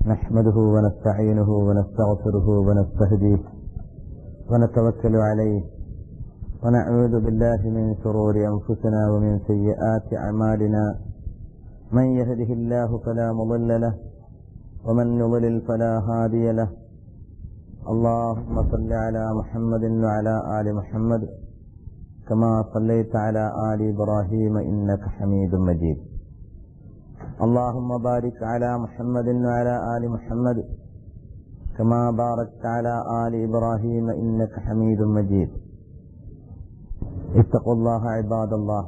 نحمده ونستعينه ونستغفره ونستهديه ونتوكل عليه ونعوذ بالله من شرور أنفسنا ومن سيئات أعمالنا من يهده الله فلا مضل له ومن يضلل فلا هادي له. اللهم صل على محمد وعلى آل محمد كما صليت على آل إبراهيم إنك حميد مجيد. اللهم بارك على محمد وعلى آل محمد كما باركت على آل إبراهيم إنك حميد مجيد. اتقوا الله عباد الله.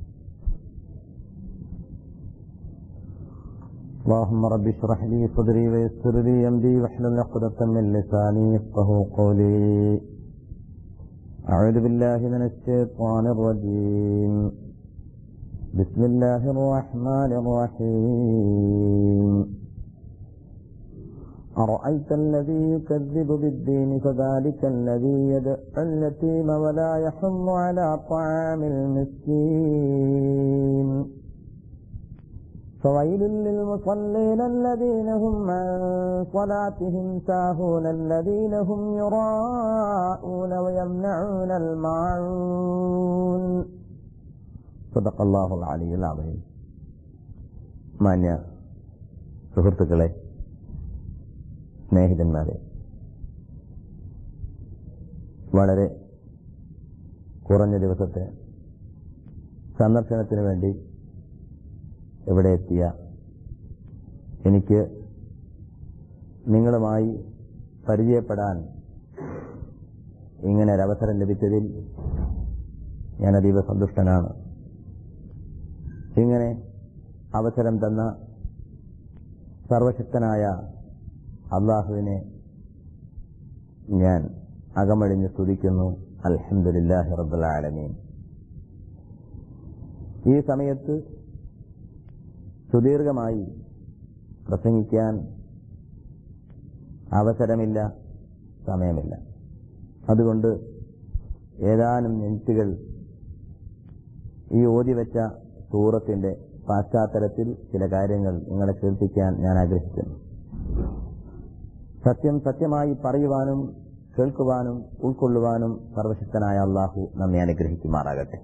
اللهم رب اشرح لي صدري ويسر لي أمري واحلل عقدة من لساني يفقهوا قولي. أعوذ بالله من الشيطان الرجيم. بسم الله الرحمن الرحيم. أرأيت الذي يكذب بالدين فذلك الذي يدعو اليتيم ولا يحض على طعام المسكين. فويل للمصلين الذين هم عن صلاتهم ساهون الذين هم يراءون ويمنعون الماعون. صدق الله العلي العظيم. മാന്യ സുഹൃത്തുക്കളെ, സ്നേഹിതന്മാരെ, വളരെ കുറഞ്ഞ ദിവസത്തെ സന്ദർശനത്തിന് വേണ്ടി ഇവിടെ എത്തിയ എനിക്ക് നിങ്ങളുമായി പരിചയപ്പെടാൻ ഇങ്ങനെ ഒരവസരം ലഭിച്ചതിൽ ഞാൻ അതീവ സന്തുഷ്ടനാണ്. ഇങ്ങനെ അവസരം തന്ന സർവശക്തനായ അല്ലാഹുവിനെ ഞാൻ അകമഴിഞ്ഞ് സ്തുതിക്കുന്നു. അൽഹംദുലില്ലാഹി റബ്ബിൽ ആലമീൻ. ഈ സമയത്ത് സുദീർഘമായി പ്രസംഗിക്കാൻ അവസരമില്ല, സമയമില്ല. അതുകൊണ്ട് ഏതാനും മിനിറ്റുകൾ ഈ ഓതിവെച്ച സൂറത്തിന്റെ പശ്ചാത്തലത്തിൽ ചില കാര്യങ്ങൾ നിങ്ങളെ കേൾപ്പിക്കാൻ ഞാൻ ആഗ്രഹിക്കുന്നു. സത്യം സത്യമായി പറയുവാനും കേൾക്കുവാനും ഉൾക്കൊള്ളുവാനും സർവശക്തനായ അല്ലാഹു നമ്മെ അനുഗ്രഹിക്കുമാറാകട്ടെ.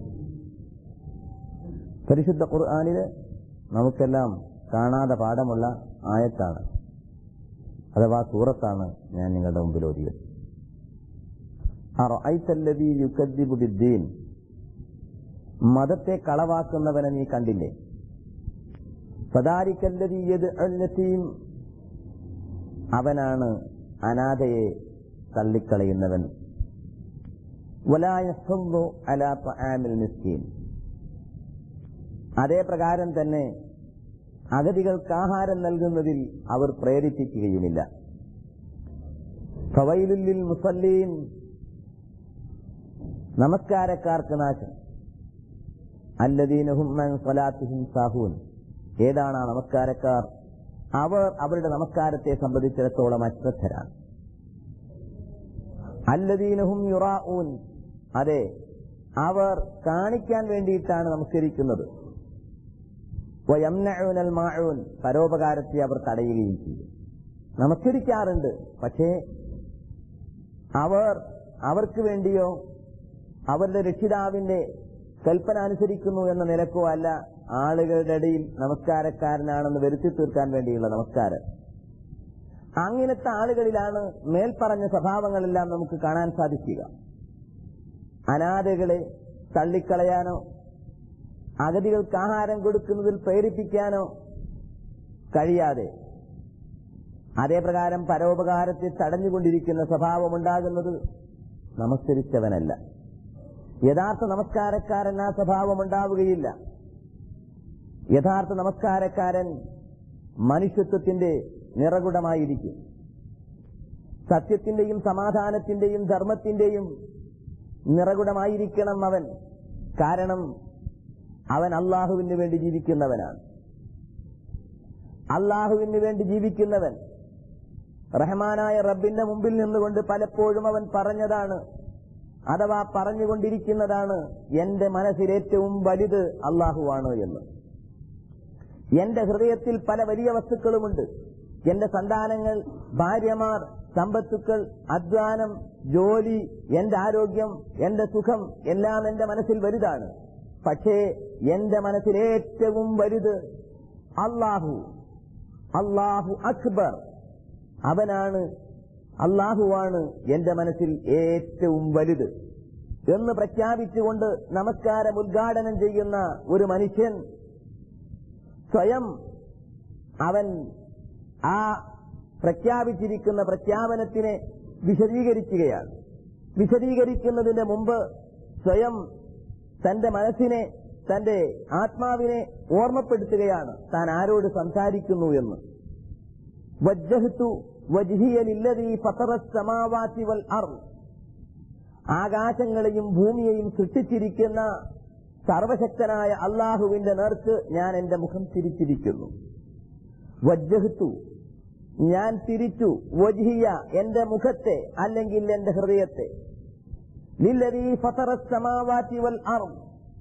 പരിശുദ്ധ ഖുർആനില് നമുക്കെല്ലാം കാണാതെ പാഠമുള്ള ആയത്താണ്, അഥവാ സൂറത്താണ് ഞാൻ നിങ്ങളുടെ മുമ്പിൽ ഓതിയത്. അറഅയ്തല്ലദീ യുകദ്ദിബു ബിദ്ദീൻ. മതത്തെ കളവാക്കുന്നവനെ നീ കണ്ടില്ലേ? ഫദാലിക്കല്ലദീ യദ്ഉൽ യതീം. അവനാണ് അനാഥയെ തള്ളിക്കളയുന്നവൻ. വലാ യഹ്ദു അലാ തആമിൽ മിസ്കീൻ. അതേ പ്രകാരം തന്നെ അഗതികൾക്ക് ആഹാരം നൽകുന്നതിൽ അവർ പ്രേരിപ്പിക്കുകയുമില്ല. ഫവൈലുൽ ലിൽ മുസല്ലീൻ. നമസ്കാരക്കാർക്ക് നാശം. അല്ലദീന ഹും അൻ സ്വലാത്തിഹിം സാഹൂൻ. ഏതാണ് ആ നമസ്കാരക്കാർ? അവർ അവരുടെ നമസ്കാരത്തെ സംബന്ധിച്ചിടത്തോളം അശ്രദ്ധരാണ്. അല്ലദീന ഹും യുറാഊൻ. അതെ, അവർ കാണിക്കാൻ വേണ്ടിയിട്ടാണ് നമസ്കരിക്കുന്നത്. വയംനഊനൽ മാഊൻ. പരോപകാരത്തെ അവർ തടയുകയും ചെയ്യും. നമസ്കരിക്കാറുണ്ട്, പക്ഷേ അവർക്ക് വേണ്ടിയോ അവരുടെ രക്ഷിതാവിന്റെ കൽപ്പന അനുസരിക്കുന്നു എന്ന നിലക്കോ അല്ല, ആളുകളുടെ ഇടയിൽ നമസ്കാരക്കാരനാണെന്ന് വരുത്തി തീർക്കാൻ വേണ്ടിയുള്ള നമസ്കാരം. അങ്ങനത്തെ ആളുകളിലാണ് മേൽപ്പറഞ്ഞ സ്വഭാവങ്ങളെല്ലാം നമുക്ക് കാണാൻ സാധിക്കുക. അനാഥകളെ തള്ളിക്കളയാനോ അഗതികൾക്ക് ആഹാരം കൊടുക്കുന്നതിൽ പ്രേരിപ്പിക്കാനോ കഴിയാതെ അതേപ്രകാരം പരോപകാരത്തെ തടഞ്ഞുകൊണ്ടിരിക്കുന്ന സ്വഭാവമുണ്ടാകുന്നത് നമസ്കരിച്ചവനല്ല. യഥാർത്ഥ നമസ്കാരക്കാരൻ ആ സ്വഭാവമുണ്ടാവുകയില്ല. യഥാർത്ഥ നമസ്കാരക്കാരൻ മനുഷ്യത്വത്തിന്റെ നിറകുടമായിരിക്കും. സത്യത്തിന്റെയും സമാധാനത്തിന്റെയും ധർമ്മത്തിന്റെയും നിറകുടമായിരിക്കണം അവൻ. കാരണം അവൻ അള്ളാഹുവിന് വേണ്ടി ജീവിക്കുന്നവനാണ്. അള്ളാഹുവിന് വേണ്ടി ജീവിക്കുന്നവൻ റഹ്മാനായ റബ്ബിന്റെ മുമ്പിൽ നിന്നുകൊണ്ട് പലപ്പോഴും അവൻ പറഞ്ഞതാണ്, അഥവാ പറഞ്ഞുകൊണ്ടിരിക്കുന്നതാണ്, എന്റെ മനസ്സിൽ ഏറ്റവും വലുത് അള്ളാഹുവാണ് എന്ന്. എന്റെ ഹൃദയത്തിൽ പല വലിയ വസ്തുക്കളുമുണ്ട്, എന്റെ സന്താനങ്ങൾ, ഭാര്യമാർ, സമ്പത്തുക്കൾ, അധ്വാനം, ജോലി, എന്റെ ആരോഗ്യം, എന്റെ സുഖം എല്ലാം എന്റെ മനസ്സിൽ വലുതാണ്. പക്ഷേ എന്റെ മനസ്സിൽ ഏറ്റവും വലുത് അല്ലാഹു അക്ബർ, അവനാണ്, അല്ലാഹുവാണ് എന്റെ മനസ്സിൽ ഏറ്റവും വലുത് എന്ന് പ്രഖ്യാപിച്ചുകൊണ്ട് നമസ്കാരം ഉദ്ഘാടനം ചെയ്യുന്ന ഒരു മനുഷ്യൻ സ്വയം അവൻ ആ പ്രഖ്യാപിച്ചിരിക്കുന്ന പ്രഖ്യാപനത്തിനെ വിശദീകരിക്കുകയാണ്. വിശദീകരിക്കുന്നതിന് മുമ്പ് സ്വയം തന്റെ മനസ്സിനെ, തന്റെ ആത്മാവിനെ ഓർമ്മപ്പെടുത്തുകയാണ് താൻ ആരോട് സംസാരിക്കുന്നു എന്ന്. വജ്ജഹ്തു വജ്ഹിയ ലില്ലദീ ഫതറസ് സമാവാതി വൽ അർദ്, ആകാശങ്ങളെയും ഭൂമിയെയും സൃഷ്ടിച്ചിരിക്കുന്ന സർവശക്തനായ അല്ലാഹുവിന്റെ നേർക്ക് ഞാൻ എന്റെ മുഖം തിരിച്ചിരിക്കുന്നു. വജ്ജഹ്തു, ഞാൻ തിരിച്ചു, വജ്ഹിയ, എന്റെ മുഖത്തെ അല്ലെങ്കിൽ എന്റെ ഹൃദയത്തെ, ലില്ലദീ ഫതറസ് സമാവാതി വൽ അർദ്,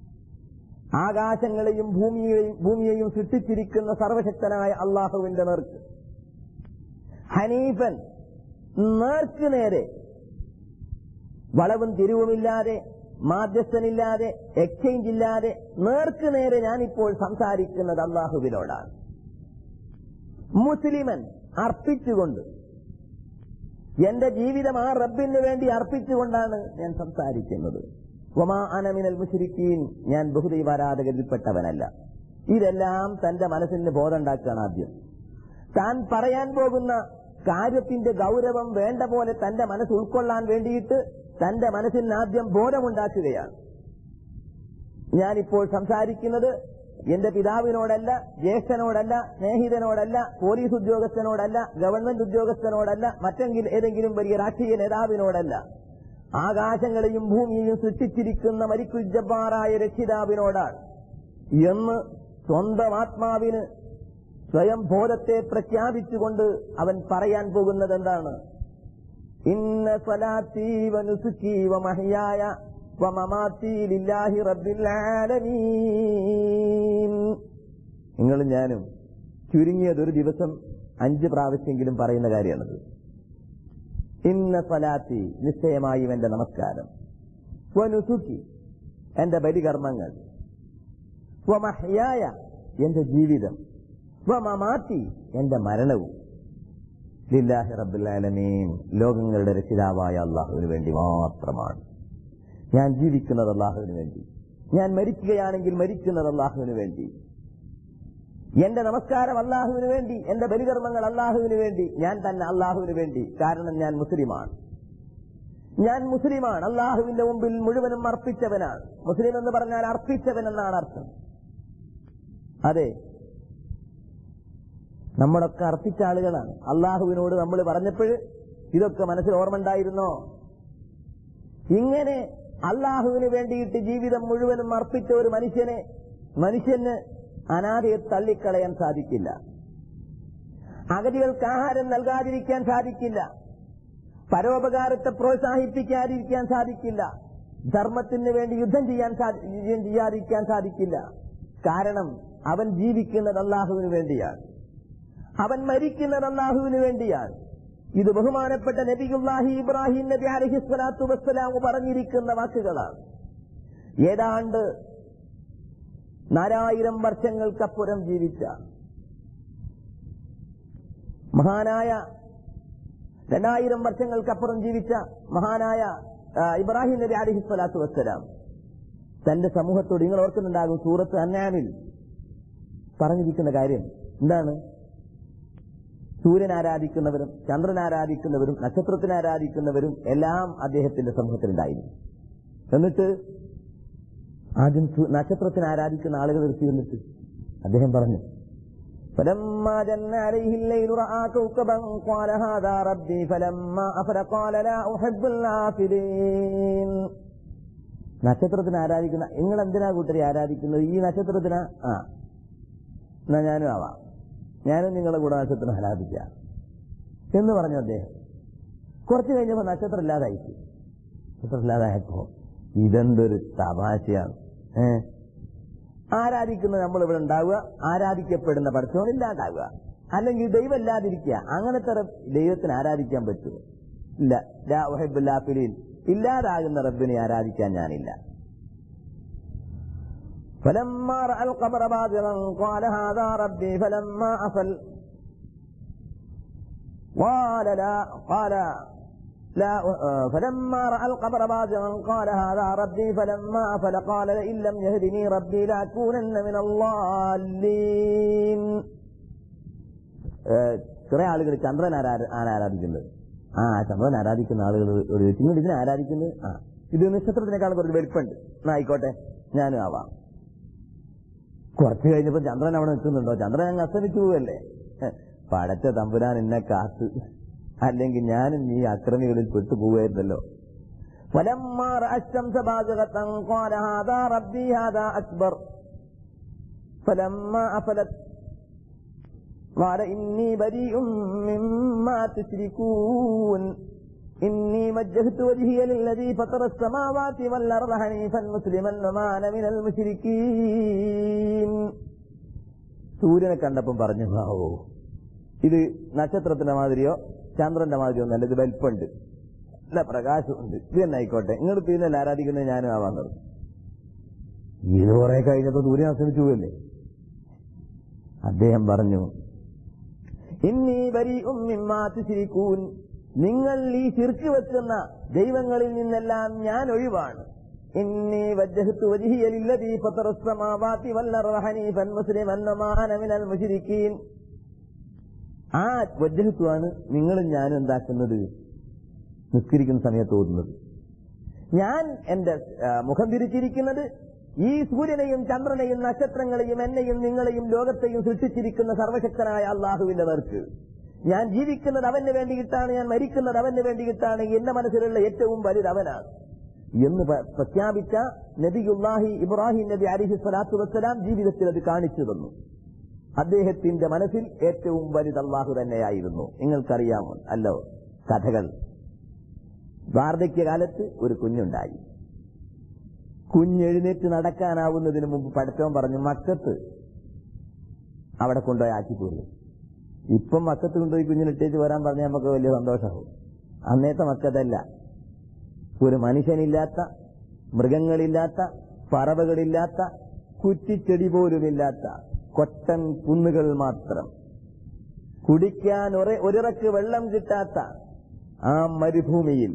ആകാശങ്ങളെയും ഭൂമിയെയും സൃഷ്ടിച്ചിരിക്കുന്ന സർവശക്തനായ അല്ലാഹുവിന്റെ നേർക്ക്. ഹനീഫൻ, നേർക്ക് നേരെ, വളവും തിരിവുമില്ലാതെ, മാധ്യസ്ഥനില്ലാതെ, എക്സ്ചേഞ്ച് ഇല്ലാതെ നേർക്ക് നേരെ ഞാനിപ്പോൾ സംസാരിക്കുന്നത് അല്ലാഹുവിനോടാണ്. മുസ്ലിമൻ, അർപ്പിച്ചുകൊണ്ട്, എന്റെ ജീവിതം ആ റബ്ബിന് വേണ്ടി അർപ്പിച്ചുകൊണ്ടാണ് ഞാൻ സംസാരിക്കുന്നത്. വമാ അന മിനൽ മുശ്രിക്കീൻ, ഞാൻ ബഹുദൈവാരാധകരിൽപ്പെട്ടവനല്ല. ഇതെല്ലാം തന്റെ മനസ്സിന് ബോധമുണ്ടാക്കുകയാണ്. ആദ്യം താൻ പറയാൻ പോകുന്ന കാര്യത്തിന്റെ ഗൗരവം വേണ്ട പോലെ തന്റെ മനസ്സ് ഉൾക്കൊള്ളാൻ വേണ്ടിയിട്ട് തന്റെ മനസ്സിന് ആദ്യം ബോധമുണ്ടാക്കുകയാണ്. ഞാനിപ്പോൾ സംസാരിക്കുന്നത് എന്റെ പിതാവിനോടല്ല, ജ്യേഷ്ഠനോടല്ല, സ്നേഹിതനോടല്ല, പോലീസ് ഉദ്യോഗസ്ഥനോടല്ല, ഗവൺമെന്റ് ഉദ്യോഗസ്ഥനോടല്ല, ഏതെങ്കിലും വലിയ രാഷ്ട്രീയ നേതാവിനോടല്ല, ആകാശങ്ങളെയും ഭൂമിയെയും സൃഷ്ടിച്ചിരിക്കുന്ന മലിക്കുൽ ജബ്ബാറായ രക്ഷിതാവിനോടാണ് എന്ന് സ്വന്തം ആത്മാവിന് സ്വയം ബോധത്തെ പ്രഖ്യാപിച്ചുകൊണ്ട് അവൻ പറയാൻ പോകുന്നത് എന്താണ്? ഇന്ന സ്വലാത്തി വനുസുക്കി വമഹ്യായ വമമാത്തി ലില്ലാഹി റബ്ബിൽ ആലമീൻ. നിങ്ങളും ഞാനും ചുരുങ്ങിയതൊരു ദിവസം 5 പ്രാവശ്യമെങ്കിലും പറയുന്ന കാര്യമാണത്. ഇന്ന സ്വലാത്തി, നിശ്ചയമായും എന്റെ നമസ്കാരം, വനുസുക്കി, എന്റെ ബലികർമ്മങ്ങൾ, വമഹ്യായ, എന്റെ ജീവിതം, വമമാത്തി, എന്റെ മരണവും, ലില്ലാഹി റബ്ബിൽ ആലമീൻ, ലോകങ്ങളുടെ രക്ഷിതാവായ അല്ലാഹുവിന് വേണ്ടി മാത്രമാണ്. ഞാൻ ജീവിക്കുന്നത് അല്ലാഹുവിന് വേണ്ടി, ഞാൻ മരിക്കുകയാണെങ്കിൽ മരിക്കുന്നത് അല്ലാഹുവിന് വേണ്ടി, എന്റെ നമസ്കാരം അല്ലാഹുവിന് വേണ്ടി, എന്റെ ബലികർമ്മങ്ങൾ അല്ലാഹുവിന് വേണ്ടി, ഞാൻ തന്നെ അല്ലാഹുവിന് വേണ്ടി. കാരണം ഞാൻ മുസ്ലിമാണ്. അല്ലാഹുവിന്റെ മുമ്പിൽ മുഴുവനും അർപ്പിച്ചവനാണ്. മുസ്ലിം എന്ന് പറഞ്ഞാൽ അർപ്പിച്ചവൻ എന്നാണ് അർത്ഥം. അതെ, നമ്മളൊക്കെ അർപ്പിച്ച ആളുകളാണ്. അല്ലാഹുവിനോട് നമ്മൾ പറഞ്ഞപ്പോൾ ഇതൊക്കെ മനസ്സിൽ ഓർമ്മ ഉണ്ടായിരുന്നോ? ഇങ്ങനെ അല്ലാഹുവിന് വേണ്ടിയിട്ട് ജീവിതം മുഴുവനും അർപ്പിച്ച ഒരു മനുഷ്യന് അനാഥയെ തള്ളിക്കളയാൻ സാധിക്കില്ല. അഗതികൾക്ക് ആഹാരം നൽകാതിരിക്കാൻ സാധിക്കില്ല. പരോപകാരത്തെ പ്രോത്സാഹിപ്പിക്കാതിരിക്കാൻ സാധിക്കില്ല. ധർമ്മത്തിന് വേണ്ടി യുദ്ധം ചെയ്യാതിരിക്കാൻ സാധിക്കില്ല. കാരണം അവൻ ജീവിക്കുന്നത് അല്ലാഹുവിന് വേണ്ടിയാണ്, അവൻ മരിക്കുന്നത് അല്ലാഹുവിന് വേണ്ടിയാണ്. ഇത് ബഹുമാനപ്പെട്ട നബിയുല്ലാഹി ഇബ്രാഹിം നബി അലൈഹിസ്സലാത്തു വസ്സലാം പറഞ്ഞിരിക്കുന്ന വാക്കുകളാണ്. ഏതാണ്ട് 4000 വർഷങ്ങൾക്കപ്പുറം ജീവിച്ച മഹാനായ 2000 വർഷങ്ങൾക്കപ്പുറം ജീവിച്ച മഹാനായ ഇബ്രാഹിം നബി അലൈഹിസ്സലാത്തു വസ്സലാം തന്റെ സമൂഹത്തോട്, നിങ്ങൾ ഓർക്കുന്നുണ്ടാകും, സൂറത്ത് അൻആമിൽ പറഞ്ഞിരിക്കുന്ന കാര്യം എന്താണ്? സൂര്യൻ ആരാധിക്കുന്നവരും ചന്ദ്രൻ ആരാധിക്കുന്നവരും നക്ഷത്രത്തിനെ ആരാധിക്കുന്നവരും എല്ലാം അദ്ദേഹത്തിന്റെ സമൂഹത്തിലുണ്ടായിരുന്നു. എന്നിട്ട് ആദ്യം നക്ഷത്രത്തിനെ ആരാധിക്കുന്ന ആളുകൾ എടുത്തു വന്നിട്ട് അദ്ദേഹം പറഞ്ഞു, فلما جن عليه الليل رأى كوكبا قال هذا ربي فلما أفل قال لا أحب الآفلين. നക്ഷത്രത്തിനെ ആരാധിക്കുന്ന നിങ്ങൾ എന്തിനാ കൂട്ടരെ ആരാധിക്കുന്നത്? ഈ നക്ഷത്രത്തിനാ? എന്നാ ഞാനും ആവാം, ഞാനും നിങ്ങളെ കൂടെ നക്ഷത്രം ആരാധിക്കാം എന്ന് പറഞ്ഞു അദ്ദേഹം. കുറച്ചു കഴിഞ്ഞപ്പോൾ നക്ഷത്രം ഇല്ലാതായപ്പോ ഇതെന്തൊരു തമാശയാണ്. ആരാധിക്കുന്ന നമ്മളിവിടെ ഉണ്ടാവുക, ആരാധിക്കപ്പെടുന്ന പടച്ചവൻ ഇല്ലാണ്ടാവുക. അല്ലെങ്കിൽ ദൈവമല്ലാതിരിക്കുക. അങ്ങനത്തെ ദൈവത്തിന് ആരാധിക്കാൻ പറ്റുമോ? ഇല്ല. ലാ ഉഹിബ്ബുൽ ആഫിലീൻ, ഇല്ലാതാകുന്ന റബ്ബിനെ ആരാധിക്കാൻ ഞാനില്ല. فلما رأى القمر بازغا قال هذا ربي فلما أفل فلما رأى القمر بازغا قال هذا ربي فلما أفل قال لئن لم يهدني ربي لأكونن من الضالين. കുറെ ആളുകൾ ചന്ദ്രൻ ആരാധിക്കുന്നത്. ചന്ദ്രൻ ആരാധിക്കുന്ന ആളുകൾ നിങ്ങൾ ഇതിനെ ആരാധിക്കുന്നത്, ഇത് നക്ഷത്രത്തിനേക്കാൾ കുറച്ച് വലിപ്പുണ്ട്, ആയിക്കോട്ടെ ഞാനും ആവാം. കുറച്ച് കഴിഞ്ഞപ്പോ ചന്ദ്രൻ അവിടെ നിൽക്കുന്നുണ്ടോ? ചന്ദ്രൻ അങ്ങ് അസ്തമിച്ചു പോവല്ലേ. പടച്ച തമ്പുരാൻ എന്നെ കാത്ത്, അല്ലെങ്കിൽ ഞാനും ഈ അക്രമികളിൽ പെട്ടുപോകുമായിരുന്നല്ലോ. فلما رأى الشمس بازغة قال هذا ربي هذا أكبر فلما أفلت قال إني بريء مما تشركون إني وجهت وجهي للذي فطر السماوات والأرض حنيفا مسلما وما أنا من المشركين. സൂര്യനെ കണ്ടപ്പം പറഞ്ഞു, ഇത് നക്ഷത്രത്തിന്റെ മാതിരിയോ ചന്ദ്രന്റെ മാതിരിയോ നല്ല, ഇത് വലിപ്പുണ്ട്, നല്ല പ്രകാശമുണ്ട്, ഇത് തന്നെ ആയിക്കോട്ടെ, നിങ്ങൾ പിന്നെ ആരാധിക്കുന്നത് ഞാനും ആവാൻ പറഞ്ഞു. ഇത് കുറെ കഴിഞ്ഞപ്പോ സൂര്യൻ അസ്തമിച്ചു പോയല്ലേ. അദ്ദേഹം പറഞ്ഞു, ഇന്നി ബരീഉം മിമ്മാ തുശ്രികൂൻ, നിങ്ങൾ ഈ ശിർക്ക് വെക്കുന്ന ദൈവങ്ങളിൽ നിന്നെല്ലാം ഞാൻ ഒഴിവാണ്. ഇന്നി വജ്ജഹ്തു വജ്ഹിയ ലില്ലദീ ഫതറസ് സമാവാതി വൽ അർള ഹനീഫൻ മുസ്ലിമൻ വമാ അന മിനൽ മുശ്രിക്കീൻ. ആ വജ്ജഹത്താണ് നിങ്ങളും ഞാനും എന്താക്കുന്നത്, നിസ്കരിക്കുന്ന സമയത്ത് ഓതുന്നത്. ഞാൻ എന്റെ മുഖം തിരിച്ചിരിക്കുന്നത് ഈ സൂര്യനെയും ചന്ദ്രനെയും നക്ഷത്രങ്ങളെയും എന്നെയും നിങ്ങളെയും ലോകത്തെയും സൃഷ്ടിച്ചിരിക്കുന്ന സർവശക്തനായ അള്ളാഹുവിന്റെ നേർക്ക്. ഞാൻ ജീവിക്കുന്നത് അവന് വേണ്ടിയിട്ടാണ്, ഞാൻ മരിക്കുന്നത് അവന് വേണ്ടിയിട്ടാണ്, എന്റെ മനസ്സിലുള്ള ഏറ്റവും വലുത് അവനാണ് എന്ന് പ്രഖ്യാപിച്ച നബിയുല്ലാഹി ഇബ്രാഹിം നബി അലൈഹി സ്വലാത്തു വസ്സലാം ജീവിതത്തിൽ അത് കാണിച്ചു തന്നു. അദ്ദേഹത്തിന്റെ മനസ്സിൽ ഏറ്റവും വലുത് അള്ളാഹു തന്നെയായിരുന്നു. നിങ്ങൾക്കറിയാമോ അല്ലോ കഥകൾ. വാർദ്ധക്യകാലത്ത് ഒരു കുഞ്ഞുണ്ടായി. കുഞ്ഞെഴുന്നേറ്റ് നടക്കാനാവുന്നതിന് മുമ്പ് പടച്ചവൻ പറഞ്ഞു, മക്കത്ത് അവിടെ കൊണ്ടുപോയി ആക്കിപ്പോരും. ഇപ്പം മക്കത്ത് കൊണ്ടുപോയി കുഞ്ഞിനിട്ടേച്ച് വരാൻ പറഞ്ഞാൽ നമുക്ക് വലിയ സന്തോഷമാവും. അന്നേത്തെ മക്കത്തല്ല, ഒരു മനുഷ്യനില്ലാത്ത, മൃഗങ്ങളില്ലാത്ത, പറവകളില്ലാത്ത, കുറ്റിച്ചെടി പോലുമില്ലാത്ത കൊട്ടൻ കുന്നുകൾ മാത്രം, കുടിക്കാൻ ഒരിറക്ക് വെള്ളം കിട്ടാത്ത ആ മരുഭൂമിയിൽ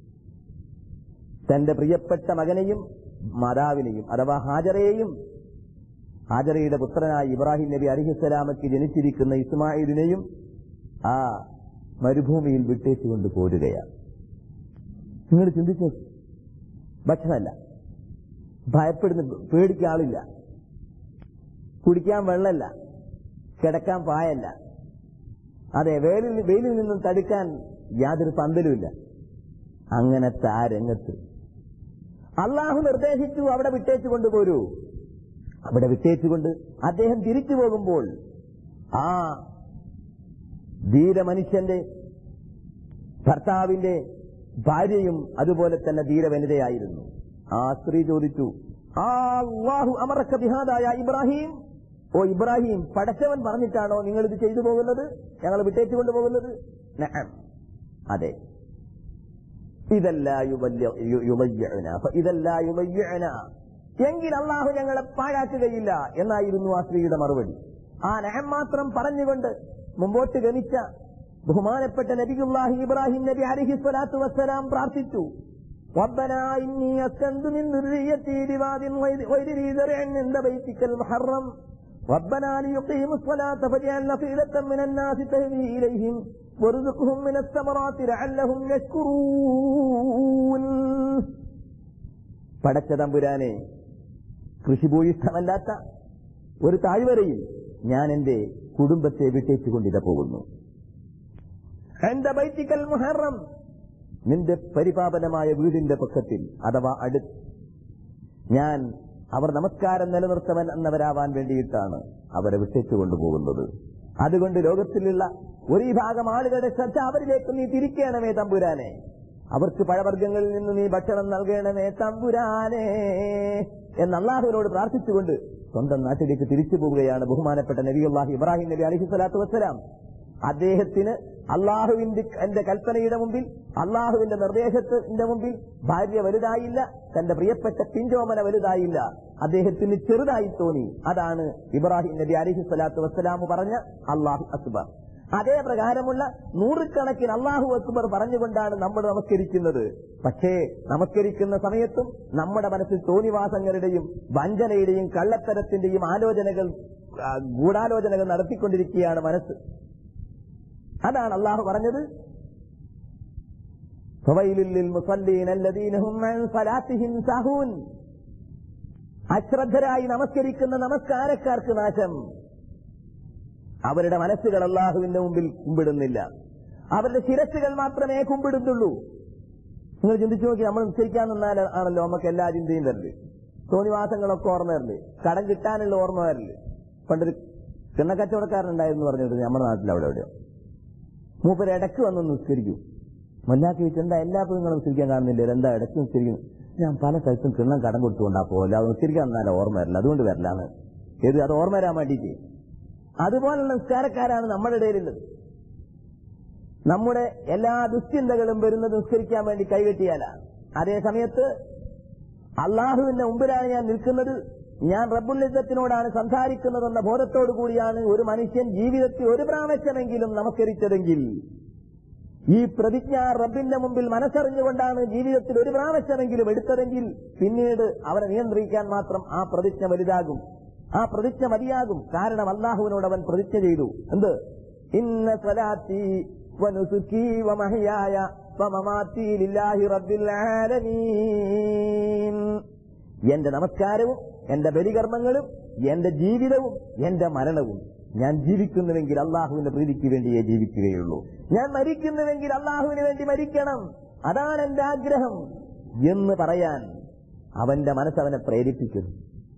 തന്റെ പ്രിയപ്പെട്ട മകനെയും മാതാവിനെയും അഥവാ ഹാജറയെയും, ഹാജറയുടെ പുത്രനായ ഇബ്രാഹിം നബി അലൈഹിസ്സലാമക്ക് ജനിച്ചിരിക്കുന്ന ഇസ്മായിലിനെയും ആ മരുഭൂമിയിൽ വിട്ടേച്ചുകൊണ്ട് പോരുകയാണ്. നിങ്ങൾ ചിന്തിച്ചു, ഭക്ഷണമല്ല, ഭയപ്പെടുന്ന പേടിക്കാൻ ആളില്ല, കുടിക്കാൻ വെള്ളമല്ല, കിടക്കാൻ പായല്ല, അതെ വെയിലിൽ നിന്നും തടുക്കാൻ യാതൊരു പന്തലുമില്ല. അങ്ങനത്തെ ആ രംഗത്ത് അള്ളാഹു നിർദ്ദേശിച്ചു അവിടെ വിട്ടേച്ചു കൊണ്ടുപോരൂ. അവിടെ വിട്ടേച്ചുകൊണ്ട് അദ്ദേഹം തിരിച്ചു പോകുമ്പോൾ ആ ധീരമനുഷ്യന്റെ ഭർത്താവിന്റെ ഭാര്യയും അതുപോലെ തന്നെ ധീരവനിതയായിരുന്നു. ആ സ്ത്രീ ചോദിച്ചു, അല്ലാഹു അമറക ബിഹാദായ ഇബ്രാഹിം, ഓ ഇബ്രാഹിം, പടച്ചവൻ പറഞ്ഞിട്ടാണോ നിങ്ങൾ ഇത് ചെയ്തു പോകുന്നത്, ഞങ്ങൾ വിട്ടേച്ചു കൊണ്ടുപോകുന്നത്? നഅം, അതെ. എങ്കിൽ അള്ളാഹു ഞങ്ങളെ പാഴാക്കുകയില്ല എന്നായിരുന്നു ആ സ്ത്രീയുടെ മറുപടി. ആ നഅം മാത്രം പറഞ്ഞുകൊണ്ട് മുമ്പോട്ട് ഗമിച്ച ബഹുമാനപ്പെട്ട നബിയുല്ലാഹി ഇബ്രാഹിം നബി അലൈഹി സ്വലാത്തു വസ്സലാം പ്രാർത്ഥിച്ചു, റബ്ബനാ ഇന്നി അസ്കന്തു മിൻ ദുർരിയ്യതി ബിവാദിൻ ഗൈരി ദീ ദർഇൻ ഇൻദ ബൈതിക്കൽ മുഹറം റബ്ബനാ ലിയുഖീമുസ് സ്വലാത്ത ഫജഅൽ അഫീദത്തൻ മിനൻ നാസി തഹ്വി ഇലൈഹിം വറുസുഖ്ഹും മിനസ് സമറാത്തി ലഅല്ലഹും യശ്കുറൂൻ. പടച്ച തമ്പുരാനെ, കൃഷിഭൂയിഷ്ഠമല്ലാത്ത ഒരു താഴ്വരയിൽ ഞാൻ എന്റെ കുടുംബത്തെ വിട്ടേച്ചുകൊണ്ടിത പോകുന്നു. എന്റെ ബൈതിക്കൽ മുഹറം, നിന്റെ പരിപാവനമായ വീടിന്റെ പക്കത്തിൽ അഥവാ അടുത്ത് ഞാൻ അവർ നമസ്കാരം നിലനിർത്തവൻ എന്നവരാവാൻ വേണ്ടിയിട്ടാണ് അവരെ വിട്ടേച്ചു കൊണ്ടുപോകുന്നത്. അതുകൊണ്ട് ലോകത്തിലുള്ള ഒരു വിഭാഗം ആളുകളുടെ ശ്രദ്ധ അവരിലേക്ക് നീ തിരിക്കണമേ തമ്പുരാനെ. അവർക്ക് പഴവർഗ്ഗങ്ങളിൽ നിന്ന് നീ ഭക്ഷണം നൽകണമേ തമ്പുരാനേ എന്ന് അള്ളാഹുവിനോട് പ്രാർത്ഥിച്ചുകൊണ്ട് സ്വന്തം നാട്ടിലേക്ക് തിരിച്ചു പോവുകയാണ് ബഹുമാനപ്പെട്ട നബിയുല്ലാഹി ഇബ്രാഹിം നബി അലൈഹി സ്വലാത്തു വസ്സലാം. അദ്ദേഹത്തിന് അള്ളാഹുവിന്റെ കൽപ്പനയുടെ മുമ്പിൽ, അള്ളാഹുവിന്റെ നിർദ്ദേശത്തിന്റെ മുമ്പിൽ ഭാര്യ വലുതായില്ല, തന്റെ പ്രിയപ്പെട്ട പിഞ്ചോമന വലുതായില്ല, അദ്ദേഹത്തിന് ചെറുതായി തോന്നി. അതാണ് ഇബ്രാഹിം നബി അലൈഹി സ്വലാത്തു വസ്സലാം പറഞ്ഞ അല്ലാഹു അക്ബർ. അതേ പ്രകാരമുള്ള നൂറുകണക്കിന് അല്ലാഹു അക്ബർ പറഞ്ഞുകൊണ്ടാണ് നമ്മൾ നമസ്കരിക്കുന്നത്. പക്ഷേ നമസ്കരിക്കുന്ന സമയത്തും നമ്മുടെ മനസ്സിൽ തോന്നിവാസങ്ങളുടെയും വഞ്ചനയുടെയും കള്ളത്തരത്തിന്റെയും ഗൂഢാലോചനകൾ നടത്തിക്കൊണ്ടിരിക്കുകയാണ് മനസ്സ്. അതാണ് അല്ലാഹു പറഞ്ഞത്, അശ്രദ്ധരായി നമസ്കരിക്കുന്ന നമസ്കാരക്കാർക്ക് നാശം. അവരുടെ മനസ്സുകൾ അല്ലാഹുവിന്റെ മുമ്പിൽ കുമ്പിടുന്നില്ല, അവരുടെ ശിരസ്സുകൾ മാത്രമേ കുമ്പിടുന്നുള്ളൂ. നിങ്ങൾ ചിന്തിച്ചു നോക്കി, നമ്മൾ നിശ്ചയിക്കാൻ നിന്നാൽ ആണല്ലോ നമുക്ക് എല്ലാ ചിന്തയും വരല്, തോന്നിവാസങ്ങളൊക്കെ ഓർമ്മ വരല്, കടം കിട്ടാനുള്ള ഓർമ്മ വരല്. പണ്ടൊരു കിണ്ണക്കച്ചവടക്കാരനുണ്ടായിരുന്നു പറഞ്ഞിട്ട് നമ്മുടെ നാട്ടിൽ അവിടെ എവിടെയോ മൂപ്പര് ഇടയ്ക്ക് വന്ന് നിസ്കരിക്കും. മല്ലാക്കി വെച്ച് എന്താ എല്ലാ നിങ്ങൾ നിസ്കരിക്കാൻ കാണുന്നില്ല, എന്താ ഇടയ്ക്ക് നിസ്കരിക്കും? ഞാൻ പല സ്ഥലത്തും കിണ്ണം കടം കൊടുത്തുകൊണ്ടാ പോകല്ല, അത് നിസ്കരിക്കാൻ നിന്നാലും ഓർമ്മ വരില്ല, അതുകൊണ്ട് വരില്ലാന്ന്. അത് ഓർമ്മ വരാൻ വേണ്ടിയിട്ട്. അതുപോലുള്ള നിസ്കാരക്കാരാണ് നമ്മുടെ ഇടയിലുള്ളത്. നമ്മുടെ എല്ലാ ദുശ്ചിന്തകളും വരുന്നത് നിസ്കരിക്കാൻ വേണ്ടി കൈകെട്ടിയാലാണ്. അതേ സമയത്ത് അള്ളാഹുവിന്റെ മുമ്പിലാണ് ഞാൻ നിൽക്കുന്നത്, ഞാൻ റബ്ബുൽ ഇസ്സത്തിനോടാണ് സംസാരിക്കുന്നതെന്ന ബോധത്തോടു കൂടിയാണ് ഒരു മനുഷ്യൻ ജീവിതത്തിൽ ഒരു പ്രാവശ്യമെങ്കിലും നമസ്കരിച്ചതെങ്കിൽ, ഈ പ്രതിജ്ഞ റബ്ബിന്റെ മുമ്പിൽ മനസ്സറിഞ്ഞുകൊണ്ടാണ് ജീവിതത്തിൽ ഒരു പ്രാവശ്യമെങ്കിലും എടുത്തതെങ്കിൽ, പിന്നീട് അവനെ നിയന്ത്രിക്കാൻ മാത്രം ആ പ്രതിജ്ഞ വലുതാകും, ആ പ്രതിജ്ഞ മതിയാകും. കാരണം അല്ലാഹുവിനോട് അവൻ പ്രതിജ്ഞ ചെയ്തു. എന്ത്? ഇന്ന സ്വലാത്തി വനുസുകി വമഹ്യായ വമമാതി ലില്ലാഹി റബ്ബിൽ ആലമീൻ. എന്റെ നമസ്കാരവും എന്റെ ബലികർമ്മങ്ങളും എന്റെ ജീവിതവും എന്റെ മരണവും, ഞാൻ ജീവിക്കുന്നുവെങ്കിൽ അള്ളാഹുവിന്റെ പ്രീതിക്ക് വേണ്ടിയേ ജീവിക്കുകയുള്ളൂ, ഞാൻ മരിക്കുന്നുവെങ്കിൽ അള്ളാഹുവിന് വേണ്ടി മരിക്കണം, അതാണ് എന്റെ ആഗ്രഹം എന്ന് പറയാൻ അവന്റെ മനസ്സവനെ പ്രേരിപ്പിക്കുന്നു.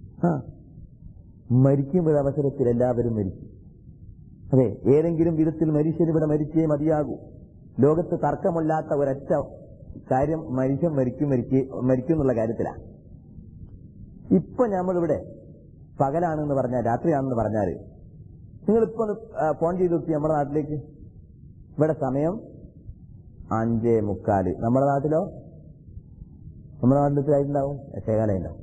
മരിക്കുമ്പോഴവസരത്തിൽ എല്ലാവരും മരിക്കും. അതെ, ഏതെങ്കിലും വിധത്തിൽ മനുഷ്യനിവിടെ മരിച്ചേ മതിയാകൂ. ലോകത്ത് തർക്കമില്ലാത്ത ഒരൊറ്റ കാര്യം മനുഷ്യൻ മരിക്കും എന്നുള്ള കാര്യത്തിലാണ്. ഇപ്പൊ നമ്മളിവിടെ പകലാണെന്ന് പറഞ്ഞാൽ, രാത്രിയാണെന്ന് പറഞ്ഞാൽ, നിങ്ങളിപ്പോ ഫോൺ ചെയ്ത് നോക്കി നമ്മുടെ നാട്ടിലേക്ക്. ഇവിടെ സമയം 5:45. നമ്മുടെ നാട്ടിലോ? നമ്മുടെ നാട്ടിൽ ആയിട്ടുണ്ടാവും 8:15.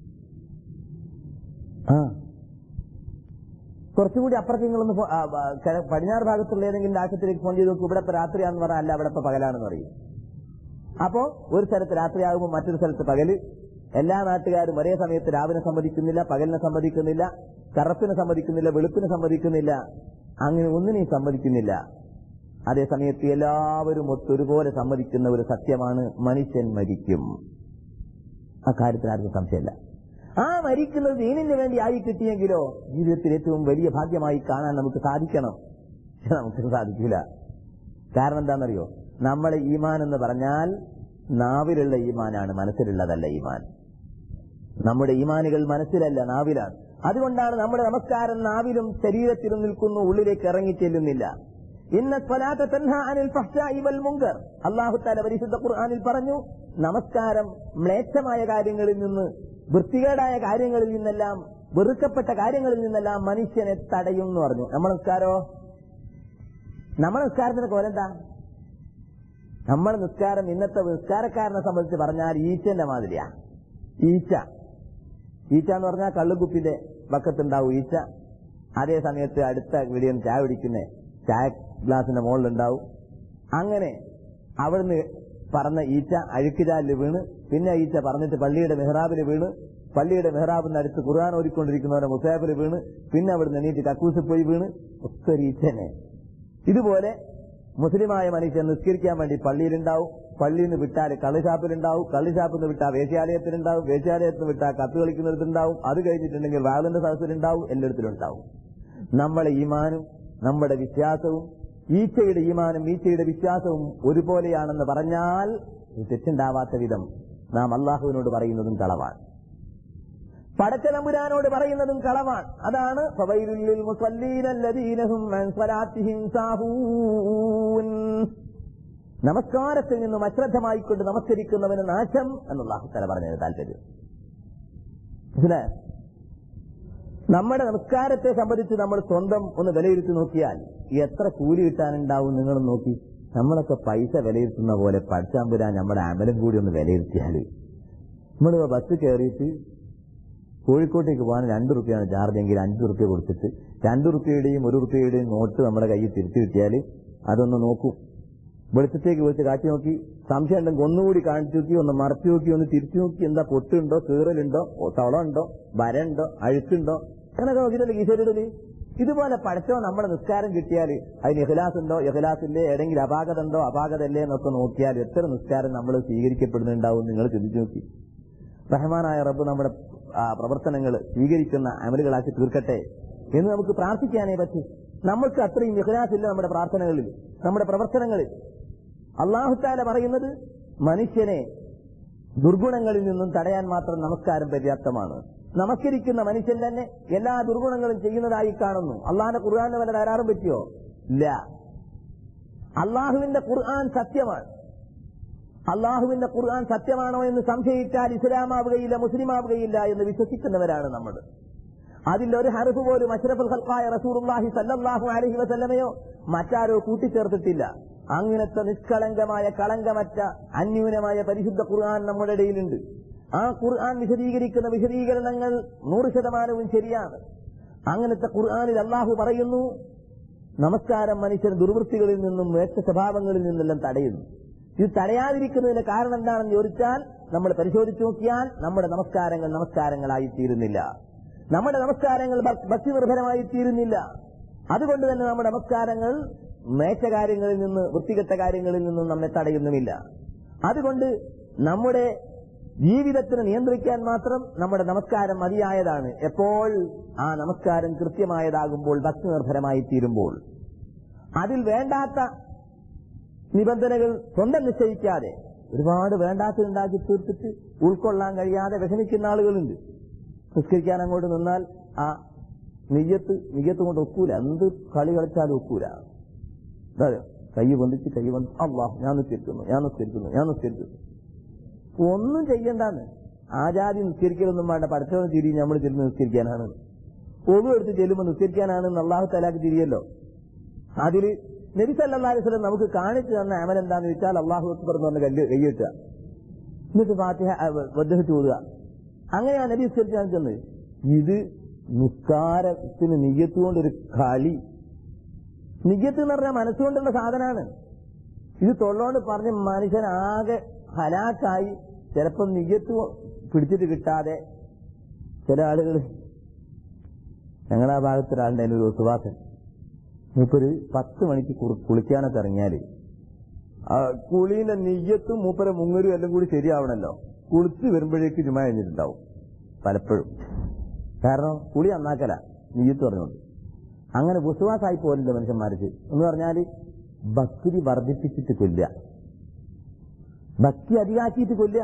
കുറച്ചുകൂടി അപ്പുറത്ത് നിങ്ങളൊന്ന് പടിഞ്ഞാറ് ഭാഗത്തുള്ള ഏതെങ്കിലും രാഷ്ട്രത്തിലേക്ക് ഫോൺ ചെയ്ത് നോക്കും, ഇവിടെ ഇപ്പൊ രാത്രിയാണെന്ന് പറഞ്ഞാൽ അല്ല, ഇവിടെ ഇപ്പൊ പകലാണെന്ന് പറയും. അപ്പോ ഒരു സ്ഥലത്ത് രാത്രിയാകുമ്പോൾ മറ്റൊരു സ്ഥലത്ത് പകല്. എല്ലാ നാട്ടുകാരും ഒരേ സമയത്ത് രാവിലെ സമ്മതിക്കുന്നില്ല, പകലിനെ സമ്മതിക്കുന്നില്ല, കറുപ്പിനെ സമ്മതിക്കുന്നില്ല, വെളുപ്പിനെ സമ്മതിക്കുന്നില്ല, അങ്ങനെ ഒന്നിനെയും സമ്മതിക്കുന്നില്ല. അതേ സമയത്ത് എല്ലാവരും ഒത്തൊരുപോലെ സമ്മതിക്കുന്ന ഒരു സത്യമാണ്, മനുഷ്യൻ മരിക്കും. ആ കാര്യത്തിൽ ആർക്കും സംശയമില്ല. ആ മരിക്കുന്നത് ദീനിന് വേണ്ടി ആയി കിട്ടിയെങ്കിലോ ജീവിതത്തിൽ ഏറ്റവും വലിയ ഭാഗ്യമായി കാണാൻ നമുക്ക് സാധിക്കണം. നമുക്ക് സാധിക്കില്ല. കാരണം എന്താണെന്നറിയോ? നമ്മളെ ഈമാൻ എന്ന് പറഞ്ഞാൽ നാവിലുള്ള ഈമാനാണ്, മനസ്സിലുള്ളതല്ല ഈമാൻ. നമ്മുടെ ഈമാനുകൾ മനസ്സിലല്ല, നാവിലാണ്. അതുകൊണ്ടാണ് നമ്മുടെ നമസ്കാരം നാവിലും ശരീരത്തിലും നിൽക്കുന്നു, ഉള്ളിലേക്ക് ഇറങ്ങി ചെല്ലുന്നില്ല. ഇന്ന സ്വലാത്ത തൻഹാ അനിൽ ഫഹ്ശാഇ വൽ മുൻകർ. അല്ലാഹു തആല പരിശുദ്ധ ഖുർആനിൽ പറഞ്ഞു, നമസ്കാരം മ്ലേച്ഛമായ കാര്യങ്ങളിൽ നിന്ന്, വൃത്തികേടായ കാര്യങ്ങളിൽ നിന്നെല്ലാം, വെറുക്കപ്പെട്ട കാര്യങ്ങളിൽ നിന്നെല്ലാം മനുഷ്യനെ തടയും എന്ന് പറഞ്ഞു. നമ്മുടെ നിസ്കാരത്തിന്റെ കോലെന്താ? നമ്മുടെ നിസ്കാരം ഇന്നത്തെ നിസ്കാരക്കാരനെ സംബന്ധിച്ച് പറഞ്ഞാൽ ഈച്ചന്റെ മാതിരിയാ. ഈച്ച എന്ന് പറഞ്ഞാൽ കള്ളുകുപ്പിന്റെ വക്കത്തുണ്ടാവും ഈച്ച. അതേ സമയത്ത് അടുത്ത വീടിയും ചായ പിടിക്കുന്ന ചായ ഗ്ലാസിന്റെ മുകളിലുണ്ടാവും. അങ്ങനെ അവിടുന്ന് പറഞ്ഞ ഈച്ച അഴുക്കുചാലിൽ വീണ്, പിന്നെ ഈച്ച പറഞ്ഞിട്ട് പള്ളിയുടെ മെഹ്റാബിൽ വീണ്, പള്ളിയുടെ മെഹ്റാബിന് അടുത്ത് ഖുർആൻ ഓതിക്കൊണ്ടിരിക്കുന്നവരെ മുസാഫിൽ വീണ്, പിന്നെ അവിടുന്ന് എണീറ്റ് കക്കൂസിൽ പോയി വീണ്, ഒക്കെ ഈച്ചനെ. ഇതുപോലെ മുസ്ലിമായ മനുഷ്യൻ നിസ്കരിക്കാൻ വേണ്ടി പള്ളിയിലുണ്ടാവും, പള്ളിയിൽ നിന്ന് വിട്ടാൽ കള്ളുഷാപ്പിലുണ്ടാവും, കള്ളുഷാപ്പിൽ നിന്ന് വിട്ടാൽ വേശ്യാലയത്തിലുണ്ടാവും, വേശ്യാലയത്തിൽ നിന്ന് വിട്ടാൽ കത്ത് കളിക്കുന്നിടത്തുണ്ടാവും, അത് കഴിഞ്ഞിട്ടുണ്ടെങ്കിൽ വാതിന്റെ സദസ്സിലുണ്ടാവും, എല്ലായിടത്തിലുണ്ടാവും. നമ്മളെ ഈമാനും നമ്മുടെ വിശ്വാസവും, ഈച്ചയുടെ ഈമാനും ഈച്ചയുടെ വിശ്വാസവും ഒരുപോലെയാണെന്ന് പറഞ്ഞാൽ തെറ്റുണ്ടാവാത്ത വിധം നാം അല്ലാഹുവിനോട് പറയുന്നതും കളവാണ്, പടച്ചതമ്പുരാനോട് പറയുന്നതും കളവാണ്. അതാണ് ഫവൈലുൽ ലിൽ മുസല്ലീന അല്ലദീന ഹും അൻ സ്വലാത്തിഹിം സാഹൂൻ. നമസ്കാരത്തിൽ നിന്നും അശ്രദ്ധമായിക്കൊണ്ട് നമസ്കരിക്കുന്നവന് നാശം എന്ന് അല്ലാഹു തആല പറഞ്ഞത് താല്പര്യം. നമ്മുടെ നമസ്കാരത്തെ സംബന്ധിച്ച് നമ്മൾ സ്വന്തം ഒന്ന് വിലയിരുത്തി നോക്കിയാൽ എത്ര കൂലി കിട്ടാനുണ്ടാവും നിങ്ങളും നോക്കി. നമ്മളൊക്കെ പൈസ വിലയിരുത്തുന്ന പോലെ പഠിച്ചാമ്പുരാൻ നമ്മുടെ അമലും കൂടി ഒന്ന് വിലയിരുത്തിയാൽ, നമ്മൾ ബസ് കയറിയിട്ട് കോഴിക്കോട്ടേക്ക് പോകാൻ 2 റുപ്യാണ് ചാർജ് എങ്കിൽ 5 റുപ്യ കൊടുത്തിട്ട് 2 റുപ്യയുടെയും 1 റുപ്യയുടെയും നോട്ട് നമ്മുടെ കയ്യിൽ തിരിച്ചു കിട്ടിയാൽ അതൊന്ന് നോക്കും. വെളിച്ചത്തേക്ക് വിളിച്ച് കാട്ടി നോക്കി, സംശയം ഉണ്ടെങ്കിൽ ഒന്നുകൂടി കാണിച്ചു നോക്കി, ഒന്ന് മറച്ചു നോക്കി, ഒന്ന് തിരിച്ചു നോക്കി, എന്താ പൊട്ടുണ്ടോ, കീറലുണ്ടോ, തളമുണ്ടോ, വരണ്ടോ, അഴുക്കുണ്ടോ, അങ്ങനെയൊക്കെ നോക്കിയിട്ടല്ലേ ഈശ്വരയിടല്. ഇതുപോലെ പഠിച്ചോ നമ്മുടെ നിസ്കാരം കിട്ടിയാൽ അതിന് ഇഖ്ലാസ് ഉണ്ടോ, ഇഖ്ലാസിന്റെ ഏതെങ്കിലും അപാകത ഉണ്ടോ, അപാകതല്ലേ എന്നൊക്കെ നോക്കിയാൽ എത്ര നിസ്കാരം നമ്മൾ സ്വീകരിക്കപ്പെടുന്നുണ്ടാവും നിങ്ങൾ ചിന്തിച്ചു നോക്കി. റഹ്മാനായ റബ്ബ് നമ്മുടെ പ്രവർത്തനങ്ങൾ സ്വീകരിക്കുന്ന അമലുകളാക്കി തീർക്കട്ടെ എന്ന് നമുക്ക് പ്രാർത്ഥിക്കാനേ പറ്റൂ. നമ്മൾക്ക് അത്രയും ഇഖ്ലാസ് ഇല്ല നമ്മുടെ പ്രാർത്ഥനകളിൽ, നമ്മുടെ പ്രവർത്തനങ്ങളിൽ. അല്ലാഹു തആല പറയുന്നത് മനുഷ്യനെ ദുർഗുണങ്ങളിൽ നിന്നും തടയാൻ മാത്രം നമസ്കാരം പര്യാപ്തമാണ്. നമസ്കരിക്കുന്ന മനുഷ്യൻ തന്നെ എല്ലാ ദുർഗുണങ്ങളും ചെയ്യുന്നതായി കാണുന്നു. അള്ളാഹുവിന്റെ ഖുർആനെ വല്ല ധാരാളം പറ്റിയോ? ഇല്ല. അള്ളാഹുവിന്റെ ഖുർആൻ സത്യമാണ്. അള്ളാഹുവിന്റെ ഖുർആൻ സത്യമാണോ എന്ന് സംശയിച്ചാൽ ഇസ്ലാമാവുകയില്ല, മുസ്ലിമാവുകയില്ല എന്ന് വിശ്വസിക്കുന്നവരാണ് നമ്മൾ. അതിലൊരു ഹർഫ് പോലും അഷ്റഫുൽ ഖൽഖായ റസൂലുള്ളാഹി സ്വല്ലല്ലാഹു അലൈഹി വസല്ലമയോ മറ്റാരോ കൂട്ടിച്ചേർത്തിട്ടില്ല. അങ്ങനത്തെ നിഷ്കളങ്കമായ കളങ്കമറ്റ അന്യൂനമായ പരിശുദ്ധ ഖുർആൻ നമ്മുടെ ഇടയിലുണ്ട്. ആ ഖുർആൻ വിശദീകരിക്കുന്ന വിശദീകരണങ്ങൾ 100% ശരിയാണ്. അങ്ങനത്തെ ഖുർആനിൽ അല്ലാഹു പറയുന്നു, നമസ്കാരം മനുഷ്യൻ ദുർവൃത്തികളിൽ നിന്നും വേച്ച സ്വഭാവങ്ങളിൽ നിന്നെല്ലാം തടയുന്നു. ഇത് തടയാതിരിക്കുന്നതിന്റെ കാരണം എന്താണെന്ന് ചോദിച്ചാൽ നമ്മൾ പരിശോധിച്ചു നോക്കിയാൽ നമ്മുടെ നമസ്കാരങ്ങളായി തീരുന്നില്ല. നമ്മുടെ നമസ്കാരങ്ങൾ ഭക്തി നിർഭരമായി തീരുന്നില്ല. അതുകൊണ്ട് തന്നെ നമ്മുടെ നമസ്കാരങ്ങൾ മേച്ച കാര്യങ്ങളിൽ നിന്ന്, വൃത്തികെട്ട കാര്യങ്ങളിൽ നിന്നും നമ്മെ തടയുന്നുമില്ല. അതുകൊണ്ട് നമ്മുടെ ജീവിതത്തിനെ നിയന്ത്രിക്കാൻ മാത്രം നമ്മുടെ നമസ്കാരം മതിയായതാണ്. എപ്പോൾ ആ നമസ്കാരം കൃത്യമായതാകുമ്പോൾ, ഭക്തി നിർഭരമായി തീരുമ്പോൾ. അതിൽ വേണ്ടാത്ത നിബന്ധനകൾ സ്വന്തം നിശ്ചയിക്കാതെ ഒരുപാട് വേണ്ടാത്തതുണ്ടാക്കി തീർത്തിട്ട് ഉൾക്കൊള്ളാൻ കഴിയാതെ വിഷമിക്കുന്ന ആളുകളുണ്ട്. നിസ്കരിക്കാൻ അങ്ങോട്ട് നിന്നാൽ ആ നിയ്യത്ത് കൊണ്ട് ഒക്കൂല. എന്ത് കളി കളിച്ചാലും ഒക്കൂല. കൈ പൊന്തിച്ച് അല്ലാഹ് ഞാൻ നിസ്കരിക്കുന്നു. ഒന്നും ചെയ്യണ്ടാന്ന്. ആചാര്യ നിസ്കരിക്കലൊന്നും വേണ്ട, പഠിച്ചവന് തിരി നമ്മൾ ചെല്ലുന്ന നിസ്കരിക്കാനാണ്. ഒതു എടുത്ത് ചെല്ലുമ്പോൾ നിസ്കരിക്കാനാണെന്ന് അല്ലാഹു തആലാക്ക് തിരിയല്ലോ. അതിൽ നബി സല്ലല്ലാഹു അലൈഹി വസല്ലം നമുക്ക് കാണിച്ചു തന്ന അമൽ എന്താന്ന് വെച്ചാൽ അല്ലാഹു അക്ബർ എന്ന് പറഞ്ഞ കൈയ്യിട്ടുക, എന്നിട്ട് ഫാത്തിഹ വദ്ദഹത്ത് ഓതുക. അങ്ങനെയാണ് നബി നിസ്കരിച്ച് കാണിച്ചത്. ഇത് നിസ്കാരത്തിന് നിയ്യത്ത് കൊണ്ടൊരു കളി. നിയ്യത്ത് എന്ന് പറഞ്ഞാൽ മനസ്സുകൊണ്ടുള്ള സാധനമാണ്. ഇത് തൊള്ളോണ്ട് പറഞ്ഞ് മനുഷ്യനാകെ ഹലാക്കായി. ചിലപ്പം നിയ്യത്ത് പിടിച്ചിട്ട് കിട്ടാതെ ചില ആളുകൾ, ഞങ്ങളാ ഭാഗത്തൊരാളുടെ അതിനൊരു സുവാസൻ, മൂപ്പര് 10 മണിക്ക് കുളിക്കാനൊക്കെ ഇറങ്ങിയാല് കുളീന്റെ നിയ്യത്തും മൂപ്പരെ മുങ്ങരും എല്ലാം കൂടി ശരിയാവണല്ലോ. കുളിച്ച് വരുമ്പോഴേക്ക് ജുമാ കഴിഞ്ഞിട്ടുണ്ടാവും പലപ്പോഴും. കാരണം കുളി നന്നാക്കല നിയ്യത്ത് പറഞ്ഞുകൊണ്ട്. അങ്ങനെ വിശ്വാസായി പോലില്ല മനുഷ്യന്മാർക്ക്. എന്ന് പറഞ്ഞാല് ഭക്തി വർദ്ധിപ്പിച്ചിട്ട് കൊല്ലുക, ഭക്തി അധികാക്കിയിട്ട് കൊല്ലുക.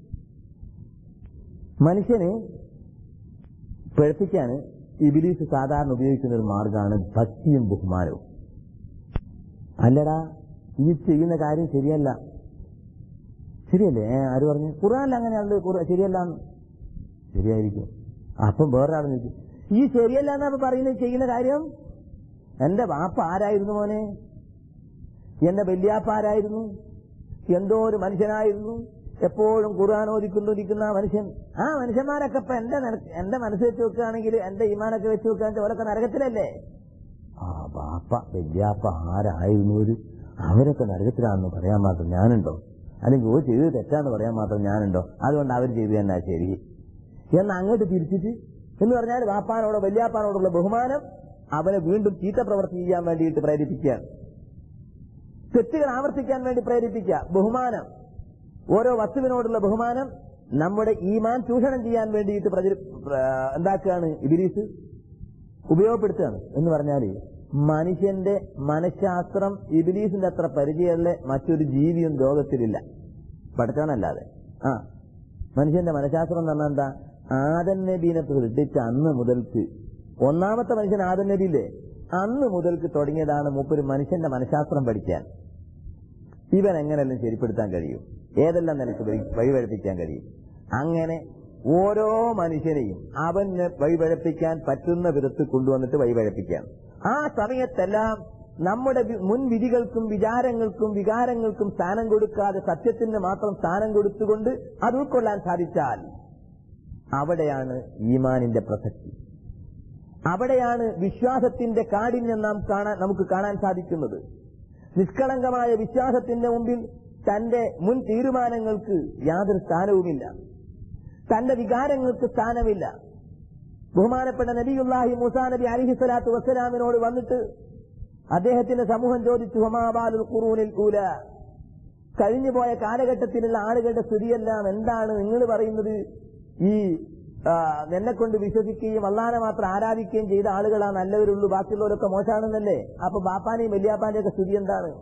മനുഷ്യന് പിഴപ്പിക്കാൻ ഇബ്ലീസ് സാധാരണ ഉപയോഗിക്കുന്ന ഒരു മാർഗമാണ് ഭക്തിയും ബഹുമാനവും. അല്ലടാ, ഈ ചെയ്യുന്ന കാര്യം ശരിയല്ലേ? ആര് പറഞ്ഞു? ഖുർആനിൽ അങ്ങനെയാണ്, ശരിയല്ലാന്ന്. ശരിയായിരിക്കും. അപ്പം വേറൊരാൾ ചോദിക്കും, ഈ ശരിയല്ല എന്നാ പറയുന്നത് ചെയ്യുന്ന കാര്യം? എന്റെ വാപ്പ ആരായിരുന്നു മോനെ? എന്റെ വല്യാപ്പ ആരായിരുന്നു? എന്തോ ഒരു മനുഷ്യനായിരുന്നു, എപ്പോഴും ഖുർആൻ ഓതിക്കൊണ്ടിരിക്കുന്ന മനുഷ്യൻ. ആ മനുഷ്യന്മാരൊക്കെ ഇപ്പൊ എന്റെ മനസ്സ് വെച്ച് വെക്കുകയാണെങ്കിൽ, എന്റെ ഈമാനൊക്കെ വെച്ച് വെക്കുകയാണെങ്കിൽ അവരൊക്കെ നരകത്തിലല്ലേ? ആ ബാപ്പ വല്യാപ്പ ആരായിരുന്നു, അവരൊക്കെ നരകത്തിലാണെന്ന് പറയാൻ മാത്രം ഞാനുണ്ടോ? അല്ലെങ്കിൽ ഓ ചെയ്ത് തെറ്റാന്ന് പറയാൻ മാത്രം ഞാനുണ്ടോ? അതുകൊണ്ട് അവർ ചെയ്തു തന്നെ ശരി എന്ന് അങ്ങോട്ട് തിരിച്ചിട്ട്, എന്ന് പറഞ്ഞാൽ വാപ്പാനോടോ വല്യാപ്പാനോടുള്ള ബഹുമാനം അവനെ വീണ്ടും ചീത്ത പ്രവൃത്തി ചെയ്യാൻ വേണ്ടിയിട്ട് പ്രേരിപ്പിക്കുകയാണ്. തെറ്റുകൾ ആവർത്തിക്കാൻ വേണ്ടി പ്രേരിപ്പിക്കുക. ബഹുമാനം, ഓരോ വസ്തുവിനോടുള്ള ബഹുമാനം നമ്മുടെ ഈമാൻ ചൂഷണം ചെയ്യാൻ വേണ്ടിയിട്ട് എന്താക്കുകയാണ് ഇബ്ലീസ്, ഉപയോഗപ്പെടുത്തുകയാണ്. എന്ന് പറഞ്ഞാൽ മനുഷ്യന്റെ മനഃശാസ്ത്രം ഇബ്ലീസിന്റെ അത്ര പരിചയമുള്ള മറ്റൊരു ജീവിയും ലോകത്തിലില്ല, പഠിച്ചാണല്ലാതെ. മനുഷ്യന്റെ മനഃശാസ്ത്രം എന്ന് പറഞ്ഞാൽ എന്താ? ആദം നബീനെ സൃഷ്ടിച്ച അന്ന് മുതൽക്ക്, ഒന്നാമത്തെ മനുഷ്യൻ ആദം നബിയില്ലേ, അന്ന് മുതൽക്ക് തുടങ്ങിയതാണ് മൂപ്പര് മനുഷ്യന്റെ മനഃശാസ്ത്രം പഠിക്കാൻ. ഇവൻ എങ്ങനെല്ലാം ശരിപ്പെടുത്താൻ കഴിയും, ഏതെല്ലാം നിനക്ക് വഴിപഴപ്പിക്കാൻ കഴിയും. അങ്ങനെ ഓരോ മനുഷ്യനെയും അവന് വഴിപഴപ്പിക്കാൻ പറ്റുന്ന വിധത്തിൽ കൊണ്ടുവന്നിട്ട് വഴിപഴപ്പിക്കാൻ. ആ സമയത്തെല്ലാം നമ്മുടെ മുൻവിധികൾക്കും വിചാരങ്ങൾക്കും വികാരങ്ങൾക്കും സ്ഥാനം കൊടുക്കാതെ സത്യത്തിന് മാത്രം സ്ഥാനം കൊടുത്തുകൊണ്ട് അത് ഉൾക്കൊള്ളാൻ സാധിച്ചാൽ അവിടെയാണ് ഈമാനിന്റെ പ്രസക്തി, അവിടെയാണ് വിശ്വാസത്തിന്റെ കാഠിന്യം നമുക്ക് കാണാൻ സാധിക്കുന്നത്. നിഷ്കളങ്കമായ വിശ്വാസത്തിന്റെ മുമ്പിൽ തന്റെ മുൻ തീരുമാനങ്ങൾക്ക് യാതൊരു സ്ഥാനവുമില്ല, തന്റെ വികാരങ്ങൾക്ക് സ്ഥാനമില്ല. ബഹുമാനപ്പെട്ട നബിയുല്ലാഹി മൂസാ നബി അലൈഹിസ്സലാത്തു വസ്സലാമിനോട് വന്നിട്ട് അദ്ദേഹത്തിന്റെ സമൂഹം ചോദിച്ചു, വമാ ബാലുൽ ഖുറൂനിൽ ഊല, കഴിഞ്ഞുപോയ കാലഘട്ടത്തിലുള്ള ആളുകളുടെ സ്ഥിതിയെല്ലാം എന്താണ് നിങ്ങൾ പറയുന്നത്? ഈ എന്നെക്കൊണ്ട് വിശ്വസിക്കുകയും അള്ളാനെ മാത്രം ആരാധിക്കുകയും ചെയ്ത ആളുകളാ നല്ലവരുള്ളൂ, ബാക്കിയുള്ളവരൊക്കെ മോശമാണെന്നല്ലേ? അപ്പൊ ബാപ്പാനെയും വല്യാപ്പാന്റെ ഒക്കെ സ്ഥിതി എന്താണ്?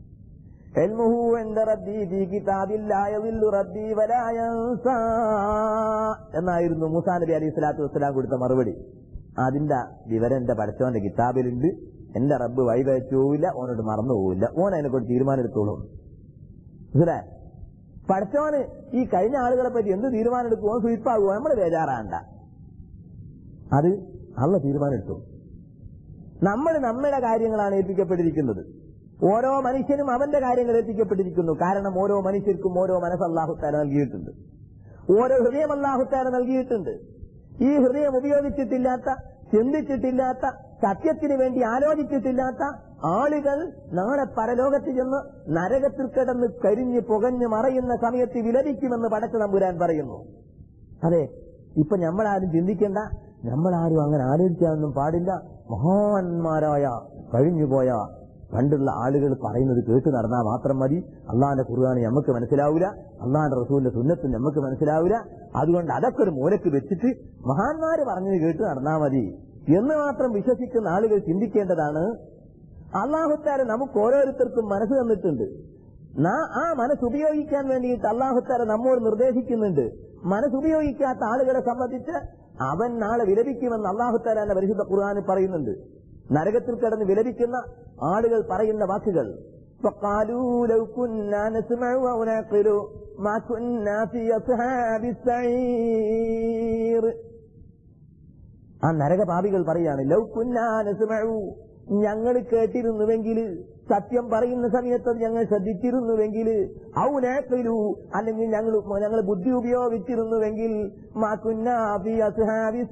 എന്നായിരുന്നു മൂസാ നബി അലൈഹി സ്വലാത്തു വസ്സലാം കൊടുത്ത മറുപടി. അതിന്റെ വിവരം എന്റെ പഠിച്ചവന്റെ കിതാബിലുണ്ട്, എന്റെ റബ്ബ് വഴിവെച്ചോവില്ല, ഓനോട് മറന്നു പോവില്ല, ഓൻ അതിനെക്കൊണ്ട് തീരുമാനം എടുത്തോളൂ. മനസ്സിലായി? പഠിച്ചവന് ഈ കഴിഞ്ഞ ആളുകളെ പറ്റി എന്ത് തീരുമാനം എടുക്കുമോ സുയിപ്പാകുമോ നമ്മൾ ബേജാറാണ്ട, അത് അള്ള തീരുമാനം എടുത്തു. നമ്മൾ നമ്മുടെ കാര്യങ്ങളാണ് ഏൽപ്പിക്കപ്പെട്ടിരിക്കുന്നത്. ഓരോ മനുഷ്യനും അവന്റെ കാര്യങ്ങൾ ഏൽപ്പിക്കപ്പെട്ടിരിക്കുന്നു. കാരണം ഓരോ മനുഷ്യർക്കും ഓരോ മനസ്സ് അല്ലാഹു തആല നൽകിയിട്ടുണ്ട്, ഓരോ ഹൃദയം അല്ലാഹു തആല നൽകിയിട്ടുണ്ട്. ഈ ഹൃദയം ഉപയോഗിച്ചിട്ടില്ലാത്ത, ചിന്തിച്ചിട്ടില്ലാത്ത, സത്യത്തിന് വേണ്ടി ആലോചിച്ചിട്ടില്ലാത്ത ആളുകൾ നാളെ പരലോകത്ത് ചെന്ന് നരകത്തിൽ കിടന്ന് കരിഞ്ഞ് പുകഞ്ഞ് മറയുന്ന സമയത്ത് വിലപിക്കുമെന്ന് പടച്ച തമ്പുരാൻ പറയുന്നു. അതെ, ഇപ്പൊ നമ്മളാരും ചിന്തിക്കേണ്ട, നമ്മളാരും അങ്ങനെ ആലോചിക്കാനൊന്നും പാടില്ല. മഹാന്മാരായ കഴിഞ്ഞുപോയ പണ്ടുള്ള ആളുകൾ പറയുന്നത് കേട്ട് നടന്നാൽ മാത്രം മതി. അള്ളാന്റെ ഖുർആൻ നമുക്ക് മനസ്സിലാവില്ല, അള്ളാന്റെ റസൂലിന്റെ സുന്നത്തും നമുക്ക് മനസ്സിലാവില്ല. അതുകൊണ്ട് അതൊക്കെ ഒരു മൂലക്ക് വെച്ചിട്ട് മഹാന്മാര് പറഞ്ഞത് കേട്ട് നടന്നാൽ മതി എന്ന് മാത്രം വിശ്വസിക്കുന്ന ആളുകൾ ചിന്തിക്കേണ്ടതാണ്. അല്ലാഹു തആല നമുക്ക് ഓരോരുത്തർക്കും മനസ്സ് തന്നിട്ടുണ്ട്. ആ മനസ്സ് ഉപയോഗിക്കാൻ വേണ്ടിയിട്ട് അല്ലാഹു തആല നമ്മോട് നിർദ്ദേശിക്കുന്നുണ്ട്. മനസ്സുപയോഗിക്കാത്ത ആളുകളെ സംബന്ധിച്ച് അവൻ നാളെ വിലപിക്കുമെന്ന് അല്ലാഹു തആല പരിശുദ്ധ ഖുർആനിൽ പറയുന്നുണ്ട്. നരകത്തിൽ കിടന്ന് വിലപിക്കുന്ന ആളുകൾ പറയുന്ന വാക്കുകൾ, ഫഖാലൂ ലൗ കുന്നാ നസ്മഉ വ നഅഖിലു മാ കുന്നാ ഫീ അസ്ഹാബിസ് സഈർ. ആ നരകപാപികൾ പറയാണ്, ലൗ കുന്നാ നസ്മഉ, ഞങ്ങൾ കേട്ടിരുന്നുവെങ്കിൽ, സത്യം പറയുന്ന സമയത്ത് ഞങ്ങൾ ശ്രദ്ധിച്ചിരുന്നുവെങ്കിൽ, ഔ നഅഖിലു, അല്ലെങ്കിൽ ഞങ്ങൾ ബുദ്ധി ഉപയോഗിച്ചിരുന്നുവെങ്കിൽ, മാ കുന്നാ ഫീ അസ്ഹാബിസ്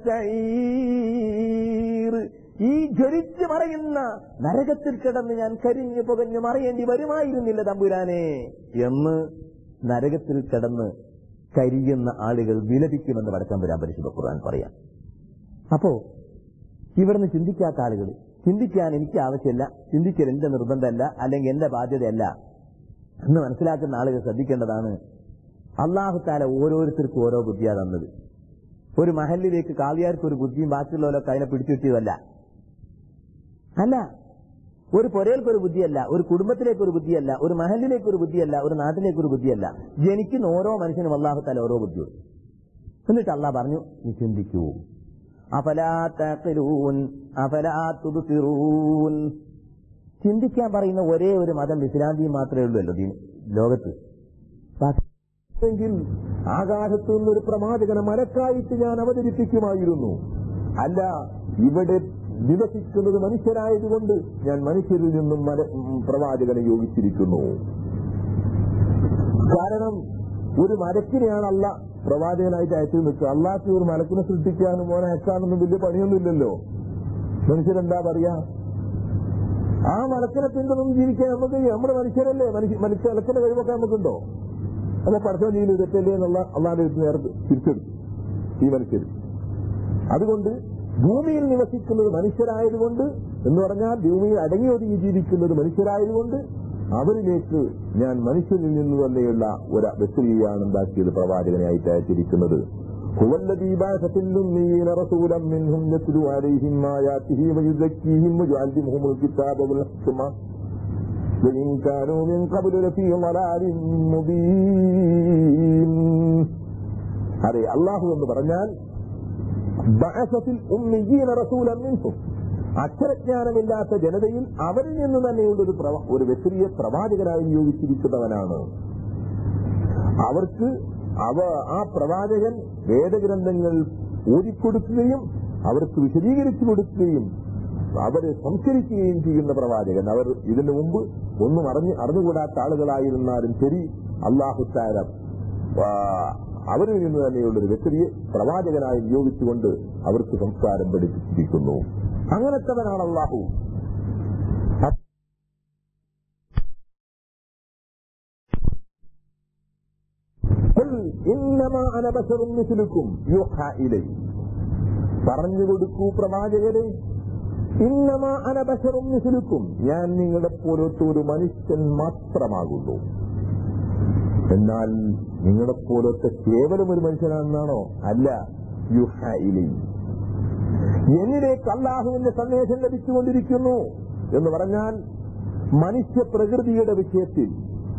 സഈർ, ഈ ജ്വലിച്ചു മറയുന്ന നരകത്തിൽ കിടന്ന് ഞാൻ കരിഞ്ഞു പുകഞ്ഞു മറയേണ്ടി വരുമായിരുന്നില്ല തമ്പുരാനെ എന്ന് നരകത്തിൽ കിടന്ന് കരിയുന്ന ആളുകൾ വിലപിക്കുമെന്ന് പടച്ചതമ്പുരാൻ പരിശുദ്ധ ഖുർആൻ പറയാം. അപ്പോ ഇവിടുന്ന് ചിന്തിക്കാത്ത ആളുകൾ, ചിന്തിക്കാൻ എനിക്ക് ആവശ്യമില്ല, ചിന്തിക്കൽ എന്റെ നിർബന്ധമല്ല, അല്ലെങ്കിൽ എന്റെ ബാധ്യതയല്ല എന്ന് മനസ്സിലാക്കുന്ന ആളുകൾ ശ്രദ്ധിക്കേണ്ടതാണ്. അല്ലാഹു തആല ഓരോരുത്തർക്കും ഓരോ ബുദ്ധിയാണ് തന്നത്. ഒരു മഹലിലേക്ക് കാളിയാർക്ക് ഒരു ബുദ്ധിയും ബാക്കിയുള്ളവരൊക്കെ അതിനെ പിടിച്ചുവിട്ടിയതല്ല. അല്ല, ഒരു പൊരയിൽക്കൊരു ബുദ്ധിയല്ല, ഒരു കുടുംബത്തിലേക്കൊരു ബുദ്ധിയല്ല, ഒരു മഹലിലേക്കൊരു ബുദ്ധിയല്ല, ഒരു നാട്ടിലേക്കൊരു ബുദ്ധിയല്ല. ജനിക്കുന്ന ഓരോ മനുഷ്യനും അല്ലാഹു തആല ഓരോ ബുദ്ധിയുണ്ട്. എന്നിട്ട് അല്ലാഹ് പറഞ്ഞു, നീ ചിന്തിക്കൂ. അഫലാ തഖിലൂൻ അഫലാ തുബ്സിറൂൻ. ചിന്തിക്കാൻ പറയുന്ന ഒരേ ഒരു മതം ഇസ്ലാം മാത്രമേ ഉള്ളൂ ലോകത്ത്. ആകാശത്തു നിന്നൊരു പ്രവാചകനെ മലക്കായിട്ട് ഞാൻ അവതരിപ്പിക്കുമായിരുന്നു. അല്ല, ഇവിടെ നിവസിക്കുന്നത് മനുഷ്യരായതുകൊണ്ട് ഞാൻ മനുഷ്യരിൽ നിന്നും പ്രവാചകനെ യോഗിച്ചിരിക്കുന്നു. കാരണം ഒരു മലക്കിനെയാണ് അള്ളാഹ് പ്രവാചകനായിട്ട് അയച്ചു നിൽക്കുക. അള്ളാഹ്ക്ക് ഒരു മലക്കിനെ സൃഷ്ടിക്കാനും മോനെ അയക്കാനൊന്നും വലിയ പണിയൊന്നുമില്ലല്ലോ. മനുഷ്യരെന്താ പറയാ, ആ മലക്കിനെ പിന്തുണന്ന് ജീവിക്കാൻ നമുക്ക്, നമ്മുടെ മനുഷ്യരല്ലേ, മലക്കിന്റെ കഴിവൊക്കെ നമുക്കുണ്ടോ? അപ്പൊ പഠിത്തം ചെയ്യുന്നത് തെറ്റല്ലേ എന്നുള്ള അള്ളാഹുടെ നേരത്തെ തിരിച്ചെടുത്തു ഈ മനുഷ്യർ. അതുകൊണ്ട് ഭൂമിയിൽ നിവസിക്കുന്നത് മനുഷ്യരായതുകൊണ്ട് എന്ന് പറഞ്ഞാൽ ഭൂമിയിൽ അടങ്ങി ഒതുങ്ങി ജീവിക്കുന്നത് മനുഷ്യരായതുകൊണ്ട് അവരിലേക്ക് ഞാൻ മനുഷ്യനിൽ നിന്ന് തന്നെയുള്ള ഒരു വ്യക്തിയാണ് ഉണ്ടാക്കിയത്, പ്രവാചകനായിട്ട് അയച്ചിരിക്കുന്നത്. ഹുവല്ലദീ ബഅസ ഫിൽ ഉമ്മീന റസൂലൻ മിൻഹും യത്ലു അലൈഹിം ആയാതിഹി വയുസക്കീഹിം വയുഅല്ലിമുഹുൽ കിതാബ വൽ ഹിക്മ വഇൻ കാനൂ മിൻ ഖബ്ലു ലഫീ ളലാലിൻ മുബീൻ. അതെ, അല്ലാഹു എന്ന് പറഞ്ഞാൽ ബഅസ ഫിൽ ഉമ്മീന റസൂലൻ മിൻഹും, അക്ഷരജ്ഞാനമില്ലാത്ത ജനതയിൽ അവരിൽ നിന്ന് തന്നെയുള്ള ഒരു വ്യക്തിയെ പ്രവാചകനായി നിയോഗിച്ചിരിക്കുന്നവനാണ്. അവർക്ക് ആ പ്രവാചകൻ വേദഗ്രന്ഥങ്ങൾ ഓതിക്കൊടുക്കുകയും അവർക്ക് വിശദീകരിച്ചു കൊടുക്കുകയും അവരെ സംസ്കരിക്കുകയും ചെയ്യുന്ന പ്രവാചകൻ. അവർ ഇതിനു മുമ്പ് ഒന്നും അറിഞ്ഞുകൂടാത്ത ആളുകളായിരുന്നാലും ശരി, അല്ലാഹു തആല അവരിൽ നിന്ന് തന്നെയുള്ളൊരു വ്യക്തിയെ പ്രവാചകനായി നിയോഗിച്ചുകൊണ്ട് അവർക്ക് സംസ്കാരം പഠിപ്പിച്ചിരിക്കുന്നു. അങ്ങനത്തവനാണ് അല്ലാഹു. പറഞ്ഞുകൊടുക്കൂ പ്രവാചകരെ, ഇന്നമാ അന ബശറും മിസ്ലുക്കും, ഞാൻ നിങ്ങളെ പോലത്തെ ഒരു മനുഷ്യൻ മാത്രമാകുന്നു. എന്നാൽ നിങ്ങളെപ്പോലത്തെ കേവലം ഒരു മനുഷ്യനാണെന്നാണോ? അല്ല. യുഹാ ഇലൈ, എന്നിലേക്ക് അല്ലാഹുവിന്റെ സന്ദേശം ലഭിച്ചുകൊണ്ടിരിക്കുന്നു എന്ന് പറഞ്ഞാൽ മനുഷ്യ പ്രകൃതിയുടെ വിഷയത്തിൽ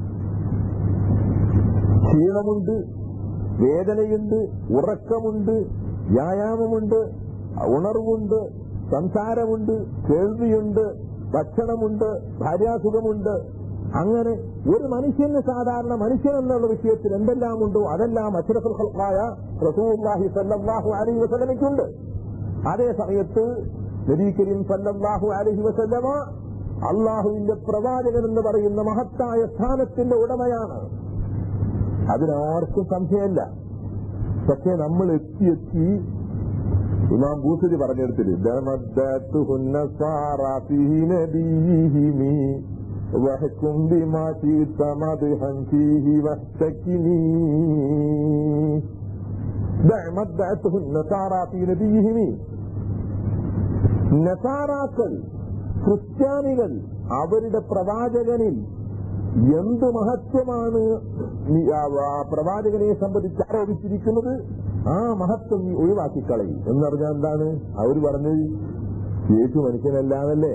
ക്ഷീണമുണ്ട്, വേദനയുണ്ട്, ഉറക്കമുണ്ട്, വ്യായാമമുണ്ട്, ഉണർവുണ്ട്, സംസാരമുണ്ട്, കേൾവിയുണ്ട്, ഭക്ഷണമുണ്ട്, ഭാര്യാസുഖമുണ്ട്. അങ്ങനെ ഒരു മനുഷ്യന് സാധാരണ മനുഷ്യൻ എന്നുള്ള വിഷയത്തിൽ എന്തെല്ലാം ഉണ്ടോ അതെല്ലാം അഷ്റഫുൽ ഖൽഖായ റസൂലുള്ളാഹി സ്വല്ലല്ലാഹു അലൈഹി വസല്ലമയ്ക്കുണ്ട്. അതേ സമയത്ത് നബി കരീം സ്വല്ലല്ലാഹു അലൈഹി വസല്ലമ അല്ലാഹുവിന്റെ പ്രവാചകൻ എന്ന് പറയുന്ന മഹത്തായ സ്ഥാനത്തിന്റെ ഉടമയാണ്. അതിനാർക്കും സംശയമല്ല. പക്ഷേ നമ്മൾ എത്തി ഇമാം ബൂസരി പറഞ്ഞെടുത്തിട്ട് നസാറാക്കൾ, ക്രിസ്ത്യാനികൾ അവരുടെ പ്രവാചകനിൽ എന്ത് മഹത്വമാണ് പ്രവാചകനെ സംബന്ധിച്ച് ആരോപിച്ചിരിക്കുന്നത്, ആ മഹത്വം നീ ഒഴിവാക്കിക്കളയും എന്ന് പറഞ്ഞാൽ എന്താണ് അവർ പറഞ്ഞത്? യേശു മനുഷ്യനല്ലാന്നല്ലേ.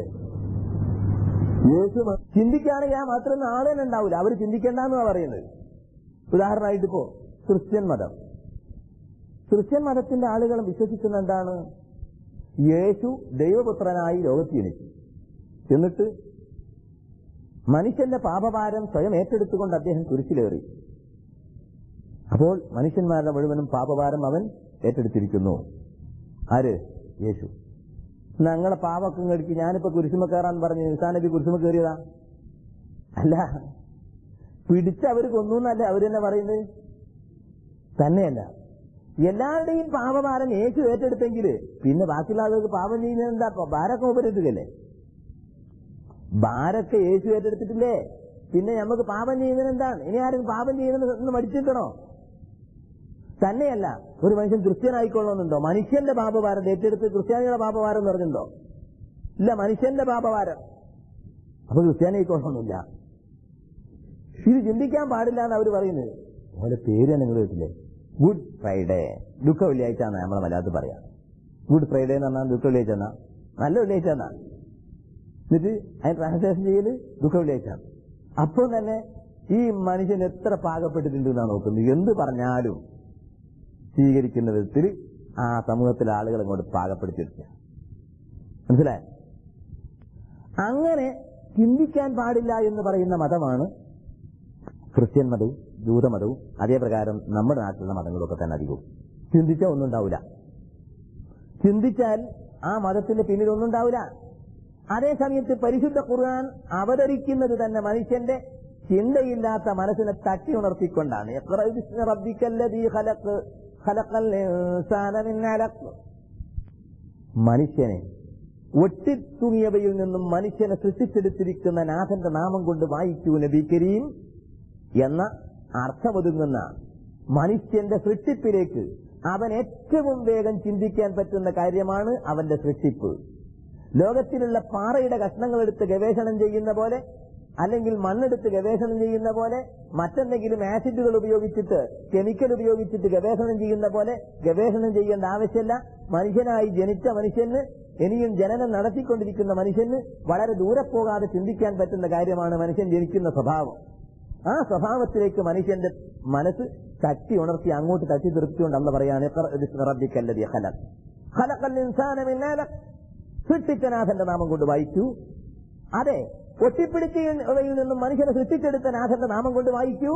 യേശു ചിന്തിക്കുകയാണെങ്കിൽ ആ മാത്രമൊന്നും ആളെ ഉണ്ടാവില്ല, അവർ ചിന്തിക്കേണ്ടെന്നാണ് പറയുന്നത്. ഉദാഹരണമായിട്ട് ഇപ്പോ ക്രിസ്ത്യൻ മതത്തിന്റെ ആളുകൾ വിശ്വസിക്കുന്ന എന്താണ്? യേശു ദൈവപുത്രനായി ലോകത്ത് ജനിച്ചു, എന്നിട്ട് മനുഷ്യന്റെ പാപഭാരം സ്വയം ഏറ്റെടുത്തുകൊണ്ട് അദ്ദേഹം കുരിശിലേറി. അപ്പോൾ മനുഷ്യന്മാരുടെ മുഴുവനും പാപഭാരം അവൻ ഏറ്റെടുത്തിരിക്കുന്നു. ആര്? യേശു. ഞങ്ങളെ പാപക്കും കടിക്ക് ഞാനിപ്പോ കുരിശുമ കയറാൻ പറഞ്ഞ് ഈസാ നബി കുരിശുമ കയറിയതാ? അല്ല, പിടിച്ച് അവർ കൊന്നു എന്നല്ലേ അവർ തന്നെ പറയുന്നത്. തന്നെയല്ല, എല്ലാവരുടെയും പാപഭാരം യേശു ഏറ്റെടുത്തെങ്കിൽ പിന്നെ ബാക്കിയുള്ള ആളുകൾക്ക് പാപം ചെയ്യുന്നത് എന്താ? ഭാരമൊക്കെ ഉപരിട്ടില്ലേ? ഭാരമൊക്കെ യേശു ഏറ്റെടുത്തിട്ടില്ലേ? പിന്നെ നമുക്ക് പാപം ചെയ്യുന്നത് എന്താണ്? ഇനി ആരും പാപം ചെയ്യുന്നത് മടിച്ചിട്ടണോ? തന്നെയല്ല, ഒരു മനുഷ്യൻ ക്രിസ്ത്യൻ ആയിക്കൊള്ളണമെന്നുണ്ടോ? മനുഷ്യന്റെ പാപഭാരം ഏറ്റെടുത്ത് ക്രിസ്ത്യാനികളുടെ പാപഭാരം എന്ന് പറഞ്ഞിട്ടുണ്ടോ? ഇല്ല, മനുഷ്യന്റെ പാപഭാരം. അപ്പൊ ക്രിസ്ത്യാനി ആയിക്കൊള്ളണമെന്നില്ല. ഇത് ചിന്തിക്കാൻ പാടില്ല എന്ന് അവർ പറയുന്നത്. അവരുടെ പേര് നിങ്ങൾ കേട്ടില്ലേ? ഗുഡ് ഫ്രൈഡേ, ദുഃഖ വെള്ളിയാഴ്ച എന്നാ നമ്മളെ മലയാളത്തിൽ പറയാം. ഗുഡ് ഫ്രൈഡേ എന്ന് പറഞ്ഞാൽ ദുഃഖ വെള്ളിയാഴ്ച എന്നാ, നല്ല വെള്ളിയാഴ്ച എന്നാ. എന്നിട്ട് അതിന് ട്രാൻസ്ലേഷൻ ചെയ്യല് ദുഃഖ വെള്ളിയാഴ്ച. അപ്പോൾ തന്നെ ഈ മനുഷ്യൻ എത്ര പാകപ്പെട്ടിട്ടുണ്ട് എന്നാണ് നോക്കുന്നത്. എന്ത് പറഞ്ഞാലും സ്വീകരിക്കുന്ന വിധത്തിൽ ആ സമൂഹത്തിലെ ആളുകൾ ഇങ്ങോട്ട് പാകപ്പെടുത്തിയെടുക്കുക. മനസ്സിലായ? അങ്ങനെ ചിന്തിക്കാൻ പാടില്ല എന്ന് പറയുന്ന മതമാണ് ക്രിസ്ത്യൻ മതവും ജൂതമതവും. അതേ പ്രകാരം നമ്മുടെ നാട്ടിലുള്ള മതങ്ങളൊക്കെ തന്നെ അധികവും. ചിന്തിച്ചാൽ ഒന്നും ഉണ്ടാവില്ല. ചിന്തിച്ചാൽ ആ മതത്തിന്റെ പിന്നിൽ ഒന്നും ഉണ്ടാവില്ല. അതേസമയത്ത് പരിശുദ്ധ ഖുർആൻ അവതരിക്കുന്നത് തന്നെ മനുഷ്യന്റെ ചിന്തയില്ലാത്ത മനസ്സിനെ തട്ടി ഉണർത്തിക്കൊണ്ടാണ്. മനുഷ്യനെ ഒട്ടിത്തുങ്ങിയവയിൽ നിന്നും മനുഷ്യനെ സൃഷ്ടിച്ചെടുത്തിരിക്കുന്ന നാഥന്റെ നാമം കൊണ്ട് വായിക്കൂ നബി കരീം എന്ന അർത്ഥമൊതുങ്ങുന്ന മനുഷ്യന്റെ സൃഷ്ടിപ്പിലേക്ക് അവൻ ഏറ്റവും വേഗം ചിന്തിക്കാൻ പറ്റുന്ന കാര്യമാണ് അവന്റെ സൃഷ്ടിപ്പ്. ലോകത്തിലുള്ള പാറയുടെ കഷ്ണങ്ങൾ എടുത്ത് ഗവേഷണം ചെയ്യുന്ന പോലെ, അല്ലെങ്കിൽ മണ്ണെടുത്ത് ഗവേഷണം ചെയ്യുന്ന പോലെ, മറ്റെന്തെങ്കിലും ആസിഡുകൾ ഉപയോഗിച്ചിട്ട് കെമിക്കൽ ഉപയോഗിച്ചിട്ട് ഗവേഷണം ചെയ്യുന്ന പോലെ ഗവേഷണം ചെയ്യേണ്ട ആവശ്യമില്ല. മനുഷ്യനായി ജനിച്ച മനുഷ്യന്, ഇനിയും ജനനം നടത്തിക്കൊണ്ടിരിക്കുന്ന മനുഷ്യന് വളരെ ദൂരെ പോകാതെ ചിന്തിക്കാൻ പറ്റുന്ന കാര്യമാണ് മനുഷ്യൻ ജനിക്കുന്ന സ്വഭാവം. ആ സ്വഭാവത്തിലേക്ക് മനുഷ്യന്റെ മനസ്സ് തട്ടി ഉണർത്തി അങ്ങോട്ട് തട്ടി തീർത്തിക്കൊണ്ട് അന്ന് പറയാണ് സൃഷ്ടിച്ച നാമം കൊണ്ട് വായിക്കൂ. അതെ, ഒട്ടിപ്പിടിച്ചവയിൽ നിന്നും മനുഷ്യനെ സൃഷ്ടിച്ചെടുത്ത നാഥന്റെ നാമം കൊണ്ട് വായിക്കൂ.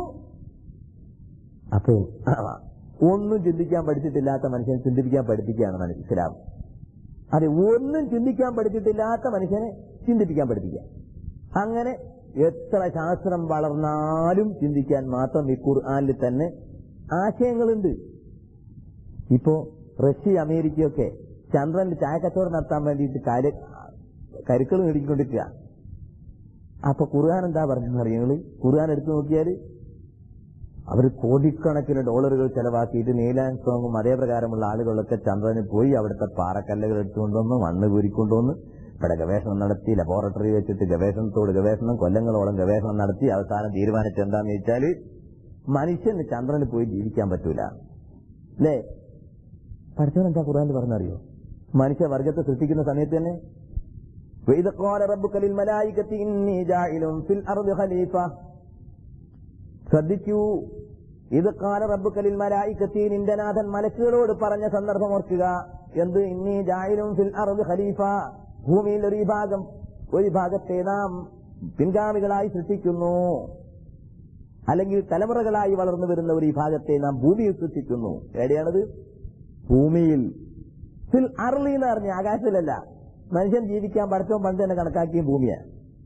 അപ്പോ ഒന്നും ചിന്തിക്കാൻ പഠിച്ചിട്ടില്ലാത്ത മനുഷ്യനെ ചിന്തിപ്പിക്കാൻ പഠിപ്പിക്കുകയാണ് ഇസ്ലാം. അതെ, ഒന്നും ചിന്തിക്കാൻ പഠിച്ചിട്ടില്ലാത്ത മനുഷ്യനെ ചിന്തിപ്പിക്കാൻ പഠിപ്പിക്കുക. അങ്ങനെ എത്ര ശാസ്ത്രം വളർന്നാലും ചിന്തിക്കാൻ മാത്രം ഈ ഖുർആനിൽ തന്നെ ആശയങ്ങളുണ്ട്. ഇപ്പോ റഷ്യ, അമേരിക്കയൊക്കെ ചന്ദ്രനിൽ ചായക്കച്ചവടം നടത്താൻ വേണ്ടിയിട്ട് കരുക്കൾ നേടിക്കൊണ്ടിരിക്കുക. അപ്പൊ ഖുർആൻ എന്താ പറഞ്ഞെന്ന് അറിയുന്നത്? ഖുർആൻ എടുത്തു നോക്കിയാൽ അവർ കോടിക്കണക്കിന് ഡോളറുകൾ ചെലവാക്കിയിട്ട് നീൽ ആംസ്ട്രോങ്ങും അതേ പ്രകാരമുള്ള ആളുകളൊക്കെ ചന്ദ്രനിൽ പോയി അവിടുത്തെ പാറക്കല്ലുകൾ എടുത്തുകൊണ്ടുവന്ന് മണ്ണ് കൂരിക്കൊണ്ടുവന്ന് ഇവിടെ ഗവേഷണം നടത്തി, ലബോറട്ടറി വെച്ചിട്ട് ഗവേഷണം കൊല്ലങ്ങളോളം ഗവേഷണം നടത്തി അവസാനം തീരുമാനിച്ചത് എന്താന്ന് വെച്ചാൽ മനുഷ്യന് ചന്ദ്രനിൽ പോയി ജീവിക്കാൻ പറ്റൂല. അല്ലേ? പഠിച്ചവൻ എന്താ ഖുർആനിൽ പറഞ്ഞറിയോ? മനുഷ്യവർഗത്തെ സൃഷ്ടിക്കുന്ന സമയത്ത് തന്നെ وَإِذْ قَالَ رَبُّكَ لِلْمَلَائِكَةِ إِنِّي جَاعِلٌ فِي الْأَرْضِ خَلِيفَةً. ശ്രദ്ധിക്കൂ. ഇത് ഖാല റബ്ബുക ലിൽമലായികത്തി, നിന്റെ നാഥൻ മലക്കുകളോട് പറഞ്ഞ സന്ദർഭം ഓർക്കുക. എന്ത്? ഇന്നി ജാഇലുൻ ഫിൽ അർദി ഖലീഫ, ഭൂമിയിൽ ഒരു ഭാഗത്തെ നാം പിൻഗാമികളായി സൃഷ്ടിക്കുന്നു, അല്ലെങ്കിൽ തലമുറകളായി വളർന്നു വരുന്ന ഒരു ഭാഗത്തെ നാം ഭൂമിയിൽ സൃഷ്ടിക്കുന്നു. എവിടെയാണത്? ഭൂമിയിൽ. ഫിൽ അർളി എന്ന് പറഞ്ഞ ആകാശത്തിലല്ല. മനുഷ്യൻ ജീവിക്കാൻ പഠിച്ചവൻ പണ്ട് തന്നെ കണക്കാക്കിയ ഭൂമിയാണ്.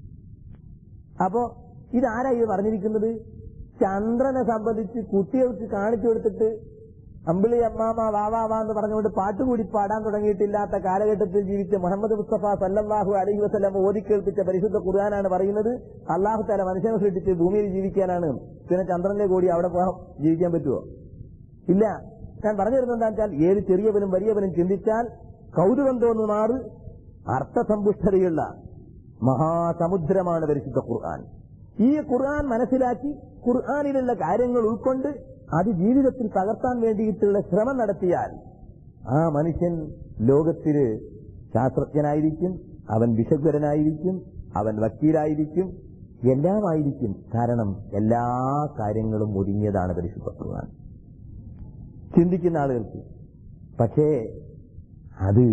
അപ്പോ ഇതാരാ ഇത് പറഞ്ഞിരിക്കുന്നത്? ചന്ദ്രനെ സംബന്ധിച്ച് കുട്ടികൾക്ക് കാണിച്ചു കൊടുത്തിട്ട് അമ്പിളി അമ്മാമ വാവാ എന്ന് പറഞ്ഞുകൊണ്ട് പാട്ടുകൂടി പാടാൻ തുടങ്ങിയിട്ടില്ലാത്ത കാലഘട്ടത്തിൽ ജീവിച്ച മുഹമ്മദ് മുസ്തഫ സല്ലല്ലാഹു അലൈഹി വസല്ലം ഓതിക്കേൾപ്പിച്ച പരിശുദ്ധ ഖുർആനാണ് പറയുന്നത് അല്ലാഹു തആല മനുഷ്യനെ സൃഷ്ടിച്ച് ഭൂമിയിൽ ജീവിക്കാനാണ്. പിന്നെ ചന്ദ്രന്റെ കൂടി അവിടെ പോകാൻ ജീവിക്കാൻ പറ്റുമോ? ഇല്ല. ഞാൻ പറഞ്ഞു തരുന്നത് എന്താ വെച്ചാൽ, ഏത് ചെറിയവനും വലിയവനും ചിന്തിച്ചാൽ കൗതുകം തോന്നുമാറ് അർത്ഥസമ്പുഷ്ടതയുള്ള മഹാസമുദ്രമാണ് പരിശുദ്ധ ഖുർആൻ. ഈ ഖുർആൻ മനസ്സിലാക്കി ഖുർആനിലുള്ള കാര്യങ്ങൾ ഉൾക്കൊണ്ട് അത് ജീവിതത്തിൽ പകർത്താൻ വേണ്ടിയിട്ടുള്ള ശ്രമം നടത്തിയാൽ ആ മനുഷ്യൻ ലോകത്തിന് ശാസ്ത്രജ്ഞനായിരിക്കും, അവൻ വിശഗ്വരനായിരിക്കും, അവൻ വക്കീലായിരിക്കും, എല്ലാമായിരിക്കും. കാരണം എല്ലാ കാര്യങ്ങളും ഒരുങ്ങിയതാണ് പരിശുദ്ധ ഖുർആൻ ചിന്തിക്കുന്ന ആളുകൾക്ക്. പക്ഷേ അത്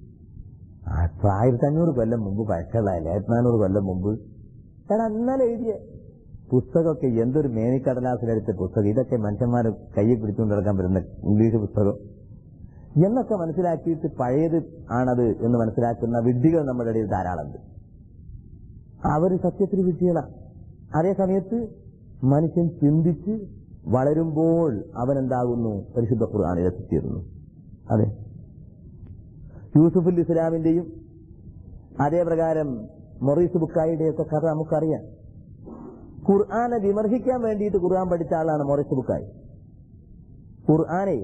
1500 കൊല്ലം മുമ്പ് പഴക്കമുള്ള 1400 കൊല്ലം മുമ്പ് ഇന്നലെ എഴുതിയ പുസ്തകമൊക്കെ എന്തൊരു മേനിക്കടലാസിലെടുത്ത പുസ്തകം, ഇതൊക്കെ മനുഷ്യന്മാർ കയ്യിൽ പിടിച്ചുകൊണ്ട് നടക്കാൻ പറ്റുന്ന ഇംഗ്ലീഷ് പുസ്തകം എന്നൊക്കെ മനസ്സിലാക്കിയിട്ട് പഴയത് ആണത് എന്ന് മനസ്സിലാക്കുന്ന വിഡ്ഢികൾ നമ്മുടെ ഇടയിൽ ധാരാളമുണ്ട്. അവർ സത്യത്തിൽ വിഡ്ഢികളാണ്. അതേ സമയത്ത് മനുഷ്യൻ ചിന്തിച്ച് വളരുമ്പോൾ അവനെന്താകുന്നു? പരിശുദ്ധ ഖുർആനിൽ എത്തിച്ചേരുന്നു. അതെ, യൂസുഫുൽ ഇസ്ലാമിന്റെയും അതേ പ്രകാരം മൊറീസ് ബുക്കായിയുടെയൊക്കെ കഥ നമുക്കറിയാം. ഖുർആനെ വിമർശിക്കാൻ വേണ്ടിയിട്ട് ഖുർആൻ പഠിച്ച ആളാണ് മൊറീസ് ബുക്കായി. ഖുർആനെ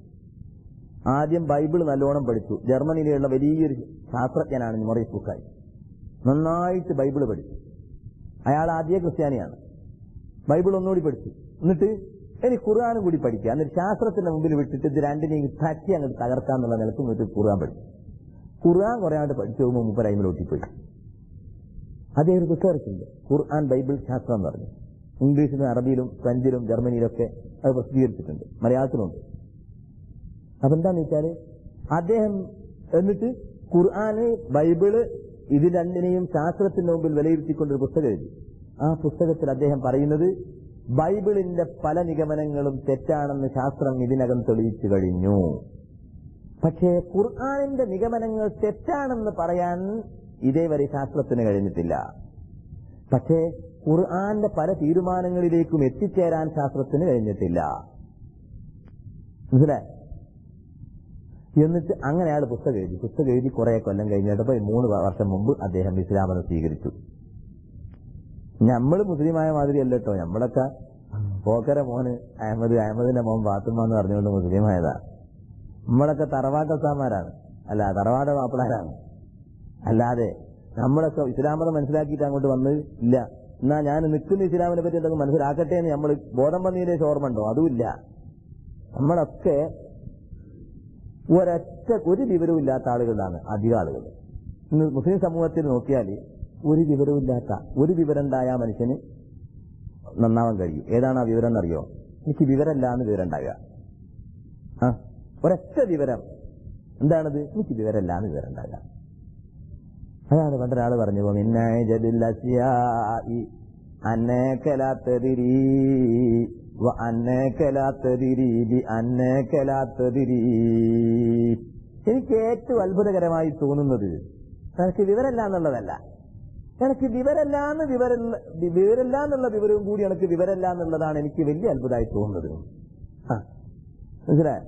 ആദ്യം ബൈബിൾ നല്ലോണം പഠിച്ചു. ജർമ്മനിയിലുള്ള വലിയൊരു ശാസ്ത്രജ്ഞനാണ് മൊറീസ് ബുക്കായി. നന്നായിട്ട് ബൈബിൾ പഠിച്ചു. അയാൾ ആദ്യ ക്രിസ്ത്യാനിയാണ്. ബൈബിൾ ഒന്നുകൂടി പഠിച്ചു. എന്നിട്ട് ഇനി ഖുർആനും കൂടി പഠിക്കുക. എന്നിട്ട് ശാസ്ത്രത്തിന്റെ മുമ്പിൽ വിട്ടിട്ട് ഇത് രണ്ടിനെയും തട്ടി അങ്ങോട്ട് തകർക്കാന്നുള്ള നിലക്ക് എന്നിട്ട് ഖുർആൻ പഠിച്ചു. ഖുർആൻ കുറെ ആണ്ട് പഠിച്ചു പോകുമ്പോൾ മുമ്പ് അയിമലോട്ടിപ്പോയി. അതേ ഒരു പുസ്തകത്തില്ല, ഖുർആൻ ബൈബിൾ ശാസ്ത്രം എന്ന് പറഞ്ഞു. ഇംഗ്ലീഷിലും അറബിയിലും ഫ്രഞ്ചിലും ജർമ്മനിയിലൊക്കെ അത് പ്രസിദ്ധീകരിച്ചിട്ടുണ്ട്, മലയാളത്തിലുണ്ട്. അതെന്താന്ന് വെച്ചാല് അദ്ദേഹം എന്നിട്ട് ഖുർആന് ബൈബിള് ഇത് രണ്ടിനെയും ശാസ്ത്രത്തിന്റെ മുമ്പിൽ വിലയിരുത്തിക്കൊണ്ടൊരു പുസ്തകം എഴുതി. ആ പുസ്തകത്തിൽ അദ്ദേഹം പറയുന്നത് ബൈബിളിന്റെ പല നിഗമനങ്ങളും തെറ്റാണെന്ന് ശാസ്ത്രം ഇതിനകം തെളിയിച്ചു കഴിഞ്ഞു. പക്ഷേ ഖുർആനിന്റെ നിഗമനങ്ങൾ തെറ്റാണെന്ന് പറയാൻ ഇതേവരെ ശാസ്ത്രത്തിന് കഴിഞ്ഞിട്ടില്ല. പക്ഷേ ഖുർആന്റെ പല തീരുമാനങ്ങളിലേക്കും എത്തിച്ചേരാൻ ശാസ്ത്രത്തിന് കഴിഞ്ഞിട്ടില്ല. മനസ്സിലായി? എന്നിട്ട് അങ്ങനെ അയാൾ പുസ്തകം എഴുതി കുറെ കൊല്ലം കഴിഞ്ഞിട്ടപ്പോ 3 വർഷം മുമ്പ് അദ്ദേഹം ഇസ്ലാമിനെ സ്വീകരിച്ചു. നമ്മള് മുസ്ലിമായ മാതിരിയല്ല കേട്ടോ. നമ്മളൊക്കെ പോക്കര മോന് അഹമ്മദിന്റെ മോൻ ഫാത്തിമ എന്ന് പറഞ്ഞുകൊണ്ട് മുസ്ലിമായതാ. നമ്മളൊക്കെ തറവാട്ടസാന്മാരാണ്, അല്ല തറവാട മാപ്പിളാരാണ്. അല്ലാതെ നമ്മളൊക്കെ ഇസ്ലാമതം മനസ്സിലാക്കിയിട്ട് അങ്ങോട്ട് വന്നത് ഇല്ല. എന്നാ ഞാൻ നിൽക്കുന്ന ഇസ്ലാമിനെ പറ്റി എന്തൊക്കെ മനസ്സിലാക്കട്ടെ എന്ന് നമ്മൾ ബോധം വന്നതിന്റെ ഓർമ്മ ഉണ്ടോ? അതുമില്ല. നമ്മളൊക്കെ ഒരു വിവരവും ഇല്ലാത്ത ആളുകളാണ് അധികം ആളുകൾ. ഇന്ന് മുസ്ലിം സമൂഹത്തിൽ നോക്കിയാൽ ഒരു വിവരമില്ലാത്ത, ഒരു വിവരം ഉണ്ടായ മനുഷ്യന് നന്നാവാൻ കഴിയും. ഏതാണ് ആ വിവരം എന്നറിയോ? എനിക്ക് വിവരമില്ലാന്ന് വിവരം ഉണ്ടാകുക. ഒരൊറ്റ വിവരം എന്താണത്? എനിക്ക് വിവരമില്ലാന്ന് വിവരം ഉണ്ടാകുക. അതാണ് പണ്ടൊരാൾ പറഞ്ഞു എനിക്ക് ഏറ്റവും അത്ഭുതകരമായി തോന്നുന്നത് എനിക്ക് വിവരല്ല എന്നുള്ളതല്ല, എനിക്ക് വിവരല്ല എന്നുള്ള വിവരവും കൂടി എനിക്ക് വിവരല്ല എന്നുള്ളതാണ് എനിക്ക് വലിയ അത്ഭുതമായി തോന്നുന്നത്. മനസ്സിലായോ?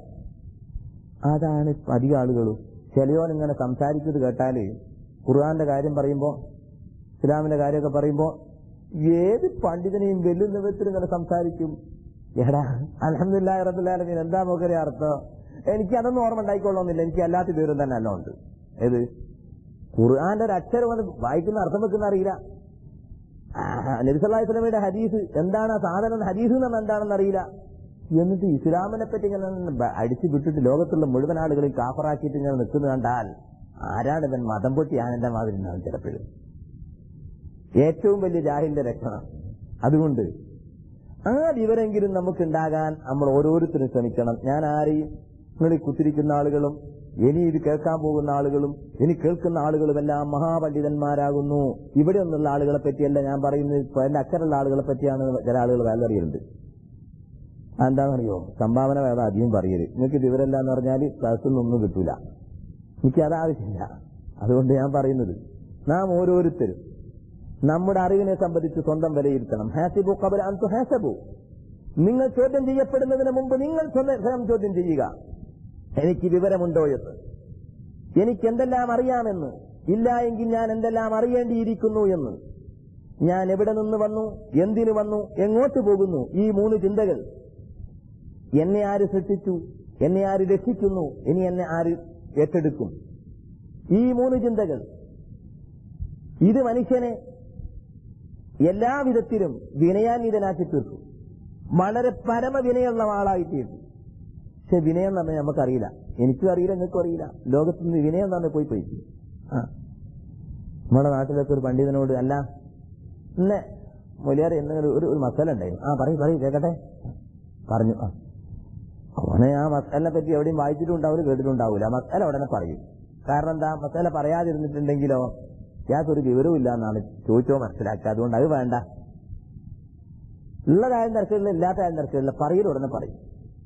അതാണ് അധികം ആളുകളും. ചിലയോൻ ഇങ്ങനെ സംസാരിക്കുന്നത് കേട്ടാല് ഖുർആന്റെ കാര്യം പറയുമ്പോ, ഇസ്ലാമിന്റെ കാര്യമൊക്കെ പറയുമ്പോ ഏത് പണ്ഡിതനെയും വെല്ലുന്ന വിധത്തിൽ ഇങ്ങനെ സംസാരിക്കും. എടാ അൽഹംദുലില്ലാഹി റബ്ബിൽ ആലമീൻ എന്താ നോക്കറിയ അർത്ഥം? എനിക്ക് അതൊന്നും ഓർമ്മ ഉണ്ടായിക്കൊള്ളണമെന്നില്ല, എനിക്ക് അല്ലാത്ത വിവരം തന്നെ എല്ലാം ഉണ്ട്. ഏത് ഖുർആന്റെ ഒരു അക്ഷരം അത് വായിക്കുന്ന അർത്ഥം വെക്കുന്ന അറിയില്ല. നബി സല്ലല്ലാഹു അലൈഹി വസല്ലമയുടെ ഹദീസ് എന്താണ്, സാധാരണ ഹദീസ് എന്ന് എന്താണെന്ന് അറിയില്ല. എന്നിട്ട് ഇസ്ലാമിനെ പറ്റി ഇങ്ങനെ അടിച്ചു വിട്ടിട്ട് ലോകത്തുള്ള മുഴുവൻ ആളുകളെയും കാഫറാക്കിയിട്ട് ഇങ്ങനെ നിൽക്കുന്നത് കണ്ടാൽ ആരാണ് ഇവൻ മതം പൊട്ടി ആനന്റെ മാതിരി ഉണ്ടാവും ചിലപ്പോഴും. ഏറ്റവും വലിയ ജാഹിലിന്റെ ലക്ഷണം. അതുകൊണ്ട് ആ വിവരെങ്കിലും നമുക്കുണ്ടാകാൻ നമ്മൾ ഓരോരുത്തരും ശ്രമിക്കണം. ഞാൻ ആരെയും, നിങ്ങളിൽ കുത്തിരിക്കുന്ന ആളുകളും ഇനി ഇത് കേൾക്കാൻ പോകുന്ന ആളുകളും ഇനി കേൾക്കുന്ന ആളുകളും എല്ലാം മഹാപണ്ഡിതന്മാരാകുന്നു. ഇവിടെ ഒന്നുള്ള ആളുകളെ പറ്റിയല്ല ഞാൻ പറയുന്നത്, ഇപ്പൊ എന്റെ അക്കറുള്ള ആളുകളെ പറ്റിയാണ് ചില ആളുകൾ വേലറിയുന്നുണ്ട്. എന്താണെന്നറിയോ? സംഭാവന വേറെ അധികം പറയരുത്. നിങ്ങൾക്ക് വിവരമില്ല എന്ന് പറഞ്ഞാൽ ക്ലാസ്സിൽ നിന്നൊന്നും കിട്ടൂല. എനിക്കതാവശ്യമില്ല. അതുകൊണ്ട് ഞാൻ പറയുന്നത്, നാം ഓരോരുത്തരും നമ്മുടെ അറിവിനെ സംബന്ധിച്ച് സ്വന്തം വിലയിരുത്തണം. ഹാസിബു ഖബല അൻ തുഹാസബു. നിങ്ങൾ ചോദ്യം ചെയ്യപ്പെടുന്നതിന് മുമ്പ് നിങ്ങൾ സ്വയം ചോദ്യം ചെയ്യുക. എനിക്ക് വിവരമുണ്ടോ എന്ന്, എനിക്ക് എന്തെല്ലാം അറിയാമെന്ന്, ഇല്ല എങ്കിൽ ഞാൻ എന്തെല്ലാം അറിയേണ്ടിയിരിക്കുന്നു എന്ന്, ഞാൻ എവിടെ നിന്ന് വന്നു, എന്തിനു വന്നു, എങ്ങോട്ട് പോകുന്നു. ഈ 3 ചിന്തകൾ. എന്നെ ആര് സൃഷ്ടിച്ചു, എന്നെ ആര് രക്ഷിക്കുന്നു, ഇനി എന്നെ ആര് ഏറ്റെടുക്കും. ഈ 3 ചിന്തകൾ ഇത് മനുഷ്യനെ എല്ലാവിധത്തിലും വിനയാന്വിതനാക്കി തീർക്കും. വളരെ പരമവിനയുള്ള ആളായി തീർക്കും. പക്ഷെ വിനയം എന്ന് പറഞ്ഞാൽ നമുക്കറിയില്ല, എനിക്കും അറിയില്ല, നിങ്ങൾക്കും അറിയില്ല. ലോകത്തുനിന്ന് വിനയം എന്ന് പറഞ്ഞാൽ പോയി. നമ്മുടെ നാട്ടിലൊക്കെ ഒരു പണ്ഡിതനോട്, അല്ല ഇന്നെ മൊലിയാർ എന്തെങ്കിലും ഒരു മസാല ഉണ്ടായിരുന്നു, പറയും കേൾക്കട്ടെ പറഞ്ഞു. അവനെ ആ മസാലിനെ പറ്റി എവിടെയും വായിച്ചിട്ടുണ്ടാവില്ല, കേട്ടിട്ടുണ്ടാവില്ല. മസാല ഉടനെ പറയും. കാരണം എന്താ? മസാല പറയാതിരുന്നിട്ടുണ്ടെങ്കിലോ യാതൊരു വിവരവും ഇല്ല എന്നാണ് ചോദിച്ചോ മനസ്സിലാക്കുക. അതുകൊണ്ട് അത് വേണ്ട. ഉള്ള കാര്യം തിരക്കില്ല, ഇല്ലാത്ത കാര്യം തിരക്കില്ല, പറയൽ ഉടനെ പറയും.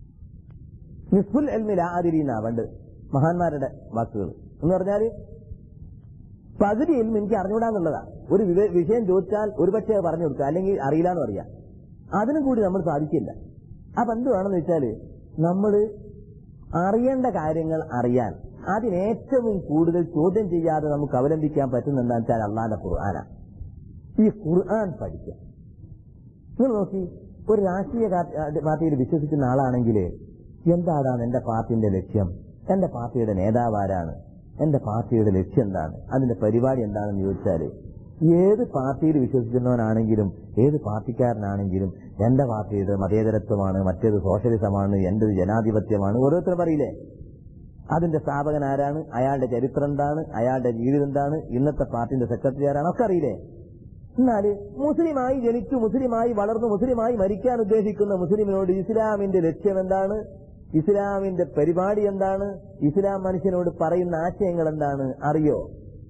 നിസ്ഫുൽ ഇൽമിൽ ആദിരീന പണ്ട് മഹാന്മാരുടെ വാക്കുകൾ എന്ന് പറഞ്ഞാല്, പകുതി ഇൽമ് എനിക്ക് അറിഞ്ഞുകൂടാന്നുള്ളതാണ്. ഒരു വിഷയം ചോദിച്ചാൽ ഒരുപക്ഷെ പറഞ്ഞു കൊടുക്കുക, അല്ലെങ്കിൽ അറിയില്ല എന്ന് പറയാം. അതിനും കൂടി നമ്മൾ സാധിക്കില്ല. അപ്പൊ എന്ത് വേണമെന്ന് വെച്ചാല്, നമ്മൾ അറിയേണ്ട കാര്യങ്ങൾ അറിയാൻ അതിനേറ്റവും കൂടുതൽ ചോദ്യം ചെയ്യാതെ നമുക്ക് അവലംബിക്കാൻ പറ്റുന്ന വെച്ചാൽ അള്ളാന്റെ ഖുർആനാണ്. ഈ ഖുർആൻ പഠിക്കുക. നിങ്ങൾ നോക്കി, ഒരു രാഷ്ട്രീയ പാർട്ടിയിൽ വിശ്വസിക്കുന്ന ആളാണെങ്കിൽ എന്താണ് എന്റെ പാർട്ടിന്റെ ലക്ഷ്യം, എന്റെ പാർട്ടിയുടെ നേതാവ് ആരാണ്, എന്റെ പാർട്ടിയുടെ ലക്ഷ്യം എന്താണ്, അതിന്റെ പരിപാടി എന്താണെന്ന് ചോദിച്ചാൽ, ഏത് പാർട്ടിയിൽ വിശ്വസിക്കുന്നവനാണെങ്കിലും ഏത് പാർട്ടിക്കാരനാണെങ്കിലും എന്റെ പാർട്ടിയുടെ മതേതരത്വമാണ്, മറ്റേത് സോഷ്യലിസമാണ്, എന്റേത് ജനാധിപത്യമാണ്, ഓരോരുത്തരും പറയില്ലേ. അതിന്റെ സ്ഥാപകൻ ആരാണ്, അയാളുടെ ചരിത്രം എന്താണ്, അയാളുടെ ജീവിതം എന്താണ്, ഇന്നത്തെ പാർട്ടിന്റെ സെക്രട്ടറി ആരാണ്, ഒക്കെ അറിയില്ലേ. എന്നാല് മുസ്ലിമായി ജനിച്ചു, മുസ്ലിമായി വളർന്നു, മുസ്ലിമായി മരിക്കാൻ ഉദ്ദേശിക്കുന്ന മുസ്ലിമിനോട് ഇസ്ലാമിന്റെ ലക്ഷ്യം എന്താണ്, ഇസ്ലാമിന്റെ പരിപാടി എന്താണ്, ഇസ്ലാം മനുഷ്യനോട് പറയുന്ന ആശയങ്ങൾ എന്താണ് അറിയോ?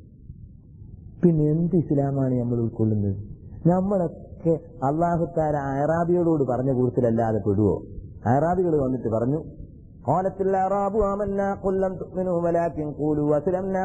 പിന്നെ എന്ത് ഇസ്ലാമാണ് നമ്മൾ ഉൾക്കൊള്ളുന്നത്? നമ്മളൊക്കെ അല്ലാഹു തആല അഅറാബികളോട് പറഞ്ഞ കൂട്ടത്തിലല്ലാതെ പെടുവോ? അഅറാബികൾ വന്നിട്ട് പറഞ്ഞു, ഖാലത്തിൽ അഅറാബു ആമന്നാ ഖുൽ ലം തുഅ്മിനൂ വലാകിൻ ഖൂലൂ അസ്ലംനാ.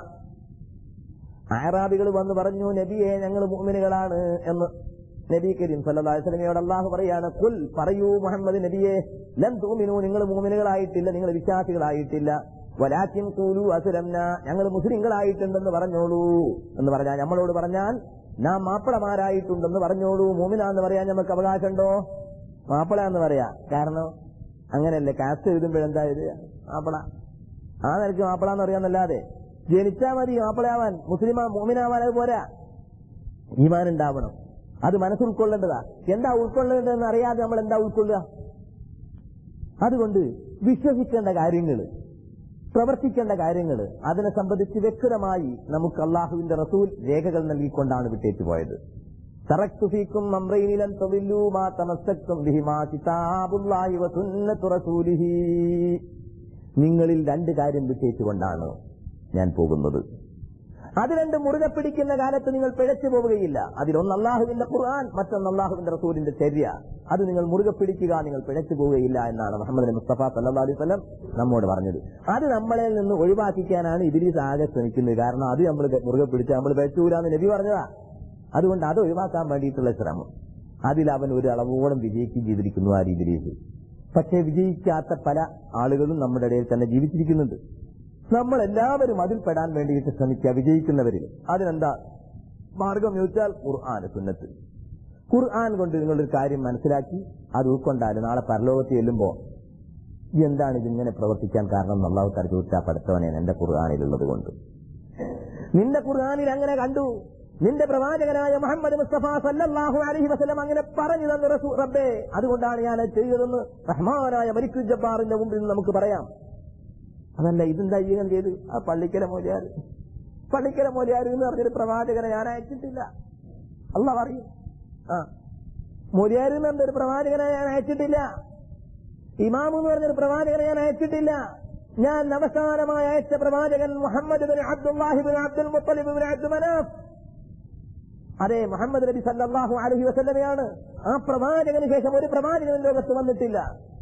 അഅറാബികൾ വന്ന് പറഞ്ഞു, നബിയെ ഞങ്ങൾ മുഅ്മിനുകളാണ് എന്ന്. നബി കരീം സല്ലല്ലാഹു അലൈഹി വസല്ലമയോട് അല്ലാഹു പറയാണ്, ഖുൽ പറയൂ മുഹമ്മദ് നബിയെ, ലം തുഅ്മിനൂ നിങ്ങൾ മുഅ്മിനുകളായിട്ടില്ല, നിങ്ങൾ വിശ്വാസികളായിട്ടില്ല, വലാകിൻ ഖൂലൂ അസ്ലംനാ ഞങ്ങൾ മുസ്ലിങ്ങളായിട്ടുണ്ടെന്ന് പറഞ്ഞോളൂ എന്ന് പറഞ്ഞാൽ, നമ്മളോട് പറഞ്ഞാൽ നാം മാപ്പിളമാരായിട്ടുണ്ടെന്ന് പറഞ്ഞോളൂ. മുഅ്മിനാന്ന് പറയാൻ നമുക്ക് അവകാശമുണ്ടോ? മാപ്പിള എന്ന് പറയാ. കാരണം അങ്ങനെയല്ലേ, കാസ്റ്റ് എഴുതുമ്പോഴെന്താ എഴുതുക? മാപ്പിള. ആ നിലയ്ക്ക് മാപ്പിള എന്ന് പറയാന്നല്ലാതെ ജനിച്ചാൽ മതി മാപ്പിളയാവാൻ, മുഅ്മിനാവാൻ അത് പോരാ. ഈമാൻ ഉണ്ടാവണം, അത് മനസ്സുൾക്കൊള്ളേണ്ടതാ. എന്താ ഉൾക്കൊള്ളേണ്ടതെന്ന് അറിയാതെ നമ്മൾ എന്താ ഉൾക്കൊള്ളുക? അതുകൊണ്ട് വിശ്വസിക്കേണ്ട കാര്യങ്ങൾ, പ്രവർത്തിക്കേണ്ട കാര്യങ്ങൾ, അതിനെ സംബന്ധിച്ച് വ്യക്തമായി നമുക്ക് അള്ളാഹുവിന്റെ റസൂൽ രേഖകൾ നൽകിക്കൊണ്ടാണ് വിട്ടേച്ചു പോയത്. തറക്തു ഫീക്കും അംറൈനി ലൻ തദില്ലൂ മാ തമസ്സക്തും ബിഹിമാ കിതാബുല്ലാഹി വ സുന്നത്തു റസൂലിഹി. നിങ്ങളിൽ 2 കാര്യം വിട്ടേച്ചുകൊണ്ടാണ് ഞാൻ പോകുന്നത്. അത് രണ്ടും മുറുകെ പിടിക്കുന്ന കാലത്ത് നിങ്ങൾ പിഴച്ചു പോവുകയില്ല. അതിലൊന്ന് അള്ളാഹുവിന്റെ ഖുർആൻ, മറ്റൊന്ന് അള്ളാഹുവിന്റെ റസൂലിന്റെ ചര്യ. അത് നിങ്ങൾ മുറുകെ പിടിക്കുക, നിങ്ങൾ പിഴച്ചു പോവുകയില്ല എന്നാണ് മുഹമ്മദ് മുസ്തഫ സല്ലല്ലാഹു അലൈഹി വസല്ലം നമ്മോട് പറഞ്ഞത്. അത് നമ്മളെ നിന്ന് ഒഴിവാക്കിക്കാനാണ് ഇബ്ലീസ് ആകെ ശ്രമിക്കുന്നത്. കാരണം അത് നമ്മൾ മുറുകെ പിടിച്ച് നമ്മൾ പിഴച്ചൂലാന്ന് നബി പറഞ്ഞതാ. അതുകൊണ്ട് അത് ഒഴിവാക്കാൻ വേണ്ടിയിട്ടുള്ള ശ്രമം, അതിൽ അവൻ ഒരു അളവോളം വിജയിക്കുകയും ചെയ്തിരിക്കുന്നു ആ ഇബ്ലീസ്. പക്ഷേ വിജയിക്കാത്ത പല ആളുകളും നമ്മുടെ ഇടയിൽ തന്നെ ജീവിച്ചിരിക്കുന്നുണ്ട്. നമ്മൾ എല്ലാവരും അതിൽ പെടാൻ വേണ്ടിയിട്ട് ശ്രമിക്കുക, വിജയിക്കുന്നവരിൽ. അതിനെന്താ മാർഗം ചോദിച്ചാൽ ഖുർആൻ സുന്നത്ത്. ഖുർആൻ കൊണ്ട് നിങ്ങളൊരു കാര്യം മനസ്സിലാക്കി അത് ഉൾക്കൊണ്ടാലും നാളെ പരലോകത്ത് ചെല്ലുമ്പോൾ എന്താണ് ഇതിങ്ങനെ പ്രവർത്തിക്കാൻ കാരണം അല്ലാഹു തആല ചോദിച്ചാൽ പഠിച്ചവനെ എന്റെ ഖുർആനിലുള്ളത് കൊണ്ട്. നിന്റെ ഖുർആനിൽ അങ്ങനെ കണ്ടു, നിന്റെ പ്രവാചകനായ മുഹമ്മദ് മുസ്തഫ സല്ലല്ലാഹു അലൈഹി വസല്ലം അങ്ങനെ പറഞ്ഞു തന്നു റബ്ബേ, അതുകൊണ്ടാണ് ഞാൻ ചെയ്തതെന്ന് റഹ്മാനായ മലിക്കുൽ ജബ്ബാറിന്റെ മുമ്പിൽ നമുക്ക് പറയാം. അതല്ല ഇതെന്താ ജീവൻ ചെയ്ത് ആ പള്ളിക്കല മോലിയാർ എന്ന് പറഞ്ഞൊരു പ്രവാചകനെ ഞാൻ അയച്ചിട്ടില്ല. അല്ലാഹു പറയും, മോലിയാർ എന്ന് പറഞ്ഞൊരു പ്രവാചകനെ ഞാൻ അയച്ചിട്ടില്ല, ഇമാം എന്ന് പറഞ്ഞൊരു പ്രവാചകനെ ഞാൻ അയച്ചിട്ടില്ല. ഞാൻ അവസാനമായി അയച്ച പ്രവാചകൻ Muhammad bin Abdullahi bin Abdul Muttalib bin Abdu Manaf, അതെ മുഹമ്മദ് നബി സല്ലല്ലാഹു അലൈഹി വസല്ലമയാണ്. ആ പ്രവാചകന് ശേഷം ഒരു പ്രവാചകൻ ലോകത്ത് വന്നിട്ടില്ല.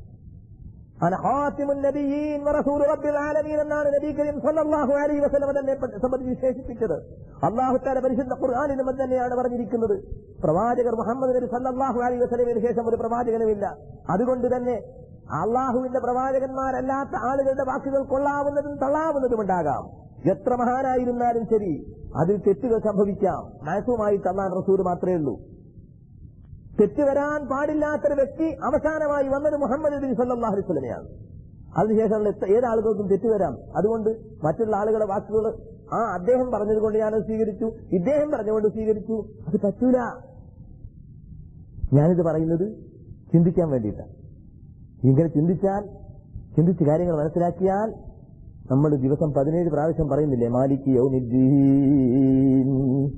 അന ഖാതിമുൻ നബിയ്യീൻ വറസൂലു റബ്ബിൽ ആലമീൻ എന്നാണ് നബി കരീം സല്ലല്ലാഹു അലൈഹി വസല്ലം തന്നെ സംബന്ധിച്ച് വിശേഷിപ്പിച്ചത്. അല്ലാഹു തആല പരിശുദ്ധ ഖുർആനിലും തന്നെയാണ് പറഞ്ഞിരിക്കുന്നത്. പ്രവാചകർ മുഹമ്മദ് നബി സല്ലല്ലാഹു അലൈഹി വസല്ലമയുടെ ശേഷം ഒരു പ്രവാചകനുമില്ല. അതുകൊണ്ട് തന്നെ അള്ളാഹുവിന്റെ പ്രവാചകന്മാരല്ലാത്ത ആളുകളുടെ വാക്കുകൾ കൊള്ളാവുന്നതും തള്ളാവുന്നതും ഉണ്ടാകാം. എത്ര മഹാനായിരുന്നാലും ശരി, അതിൽ തെറ്റുകൾ സംഭവിക്കാം. മാസവുമായിട്ട് അല്ലാഹു റസൂൽ മാത്രമേ ഉള്ളൂ. തെറ്റ് വരാൻ പാടില്ലാത്തൊരു വ്യക്തി അവസാനമായി വന്നത് മുഹമ്മദ് നബി സല്ലല്ലാഹു അലൈഹി വസല്ലമയാണ്. അതിനുശേഷം ഏതാളുകൾക്കും തെറ്റ് വരാം. അതുകൊണ്ട് മറ്റുള്ള ആളുകളുടെ വാക്കുകൾ അദ്ദേഹം പറഞ്ഞതുകൊണ്ട് ഞാനത് സ്വീകരിച്ചു, ഇദ്ദേഹം പറഞ്ഞുകൊണ്ട് സ്വീകരിച്ചു, അത് പറ്റൂല. ഞാനിത് പറയുന്നത് ചിന്തിക്കാൻ വേണ്ടിയിട്ടാണ്. ഇങ്ങനെ ചിന്തിച്ച് കാര്യങ്ങൾ മനസ്സിലാക്കിയാൽ നമ്മൾ ദിവസം 17 പ്രാവശ്യം പറയുന്നില്ലേ മാലിക് യൗമിദ്ദീൻ,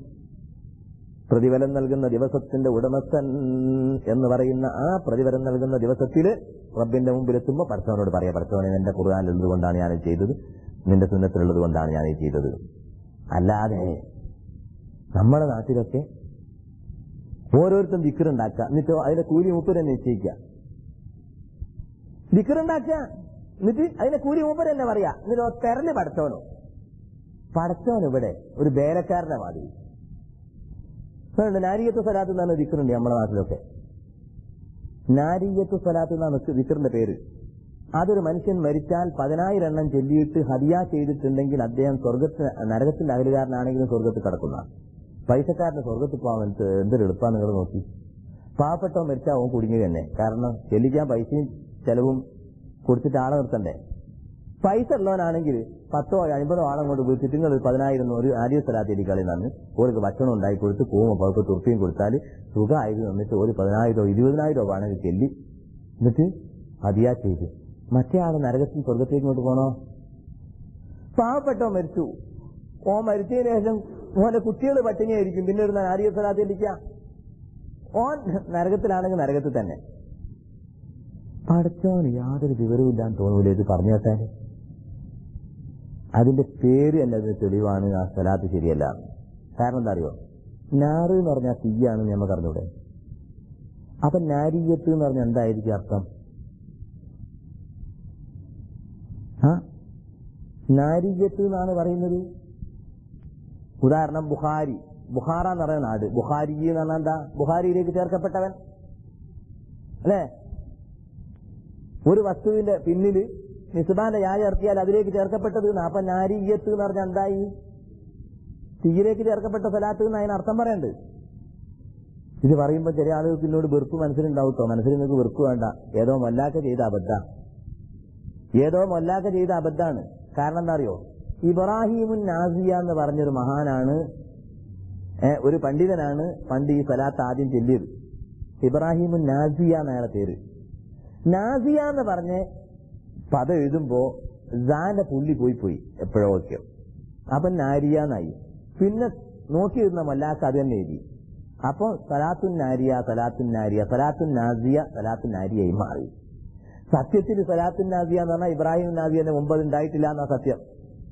പ്രതിഫലം നൽകുന്ന ദിവസത്തിന്റെ ഉടമസ്ഥൻ എന്ന് പറയുന്ന ആ പ്രതിഫലം നൽകുന്ന ദിവസത്തിൽ റബ്ബിന്റെ മുമ്പിലെത്തുമ്പോൾ പടച്ചവനോട് പറയാം, പടച്ചവനെ എന്റെ ഖുർആനിലുള്ളത് കൊണ്ടാണ് ഞാനത് ചെയ്തത്, നിന്റെ സുന്നത്തിലുള്ളത് കൊണ്ടാണ് ഞാനത് ചെയ്തത്. അല്ലാതെ നമ്മുടെ നാട്ടിലൊക്കെ ഓരോരുത്തരും ദിക്റുണ്ടാക്കുക, എന്നിട്ടോ അതിന്റെ കൂലി മൂപ്പര് തന്നെ നിശ്ചയിക്കുക. ദിക്റുണ്ടാക്കുക, എന്നിട്ട് അതിന്റെ കൂലി മൂപ്പര് തന്നെ പറയാ, എന്നിട്ടോ തെരഞ്ഞ് പടച്ചവൻ ഇവിടെ ഒരു ബേലക്കാരന്റെ മാതിരി. നാരിയത്ത് സ്വലാത്ത് എന്നാണ് ദിക്റുണ്ട് നമ്മുടെ നാട്ടിലൊക്കെ. നാരിയത്ത് സ്വലാത്ത് എന്നാണ് ദിക്റിന്റെ പേര്. അതൊരു മനുഷ്യൻ മരിച്ചാൽ 10,000 എണ്ണം ചൊല്ലിയിട്ട് ഹദിയ ചെയ്തിട്ടുണ്ടെങ്കിൽ അദ്ദേഹം നരകത്തിന്റെ അകലുകാരനാണെങ്കിലും സ്വർഗത്തിൽ കിടക്കുന്ന. പൈസക്കാരന്റെ സ്വർഗത്തിൽ പോകാൻ എന്തൊരു എളുപ്പമാണ് നിങ്ങൾ നോക്കി. പാവപ്പെട്ടവൻ മരിച്ചാൽ അവൻ കുടുങ്ങി തന്നെ. കാരണം ചെല്ലിക്കാൻ പൈസയും ചെലവും കൊടുത്തിട്ട് ആളെ നിർത്തണ്ടേ. പൈസ ഉള്ളവനാണെങ്കിൽ 10 or 50 ആളം കൊണ്ട് വിളിച്ചിട്ട് നിങ്ങൾ 10,000 ഒരു ആര്യ സ്ഥലത്തേക്ക് കളിന്നാണ് ഓർക്ക് ഭക്ഷണം ഉണ്ടായി കൊടുത്ത് പോകുമ്പോൾ അവർക്ക് തുർപ്പിയും കൊടുത്താൽ സുഖമായത് എന്നിട്ട് ഒരു 10,000 or 20,000 വേണമെങ്കിൽ ചെല്ലി എന്നിട്ട് ഹദിയ ചെയ്ത് മറ്റേ ആള് നരകത്തിൽ സ്വർഗത്തേക്ക് കൊണ്ട് പോണോ? പാവപ്പെട്ടോ മരിച്ചു, മരിച്ചതിന് ശേഷം ഓന്റെ കുട്ടികൾ പട്ടിണിയായിരിക്കും, പിന്നെ ഒരു ആര്യ സ്ഥലത്തേക്ക് ഓൻ നരകത്തിലാണെങ്കിൽ നരകത്തിൽ തന്നെ. പഠിച്ചവന് യാതൊരു വിവരവും ഇല്ലാന്ന് തോന്നൂലേ ഇത് പറഞ്ഞു കേട്ടാൽ. അതിന്റെ പേര് തന്നെ അതിന് തെളിവാണ് ആ സ്ഥലത്ത് ശരിയല്ല. കാരണം എന്താ അറിയോ, നാറ് എന്ന് പറഞ്ഞാൽ തീയാണെന്ന് നമുക്ക് അറിഞ്ഞൂടെ. അപ്പൊ നാരിയത്ത് എന്ന് പറഞ്ഞാൽ എന്തായിരിക്കും അർത്ഥം? നാരിയത്ത് എന്നാണ് പറയുന്നത്. ഉദാഹരണം ബുഖാറ എന്ന് പറയുന്ന നാട്. ബുഖാരി എന്ന് പറഞ്ഞാൽ എന്താ? ബുഖാരിയിലേക്ക് ചേർക്കപ്പെട്ടവൻ അല്ലേ? ഒരു വസ്തുവിന്റെ പിന്നില് നിസ്ബാന്റെ യായ ഇറക്കിയാൽ അതിലേക്ക് ചേർക്കപ്പെട്ടത്. അപ്പൊ നാരിയത്ത് എന്ന് പറഞ്ഞാൽ എന്തായി? തീയിലേക്ക് ചേർക്കപ്പെട്ട സ്ഥലത്ത് എന്ന് അതിനർത്ഥം പറയണ്ട്. ഇത് പറയുമ്പോൾ ചില ആളുകൾക്ക് എന്നോട് വെറുപ്പ് മനസ്സിലുണ്ടാവട്ടോ. മനസ്സിൽ നിങ്ങൾക്ക് വെറുപ്പ് വേണ്ട. ഏതോ മൊല്ലാക്ക ചെയ്ത അബദ്ധാണ്. കാരണം എന്താ അറിയോ, ഇബ്രാഹിമുൻ നാസിയ എന്ന് പറഞ്ഞൊരു മഹാനാണ്, ഒരു പണ്ഡിതനാണ് പണ്ട് ഈ സ്ഥലത്ത് ആദ്യം ചെല്ലിയത്. ഇബ്രാഹിമുൻ നാസിയ എന്നയാളെ പേര്. നാസിയ എന്ന് പറഞ്ഞ് പദം എഴുതുമ്പോ സാന്റെ പുള്ളി പോയി എപ്പോഴോ ഒക്കെ. അപ്പൊ നാരിയ എന്നായി. പിന്നെ നോക്കിയിരുന്ന മല്ലാക്ക അത് തന്നെ എഴുതി. അപ്പൊ സലാത്തുൻ നാരിയ, സലാത്തുൻ നാരിയ, സലാത്തുൻ നാസിയ, സലാത്തുൻ നാരിയായി മാറി. സത്യത്തിൽ സലാത്തുൻ നാസിയ എന്ന് പറഞ്ഞാൽ ഇബ്രാഹിം നാസിയന്റെ മുമ്പ് ഉണ്ടായിട്ടില്ല എന്നാ സത്യം.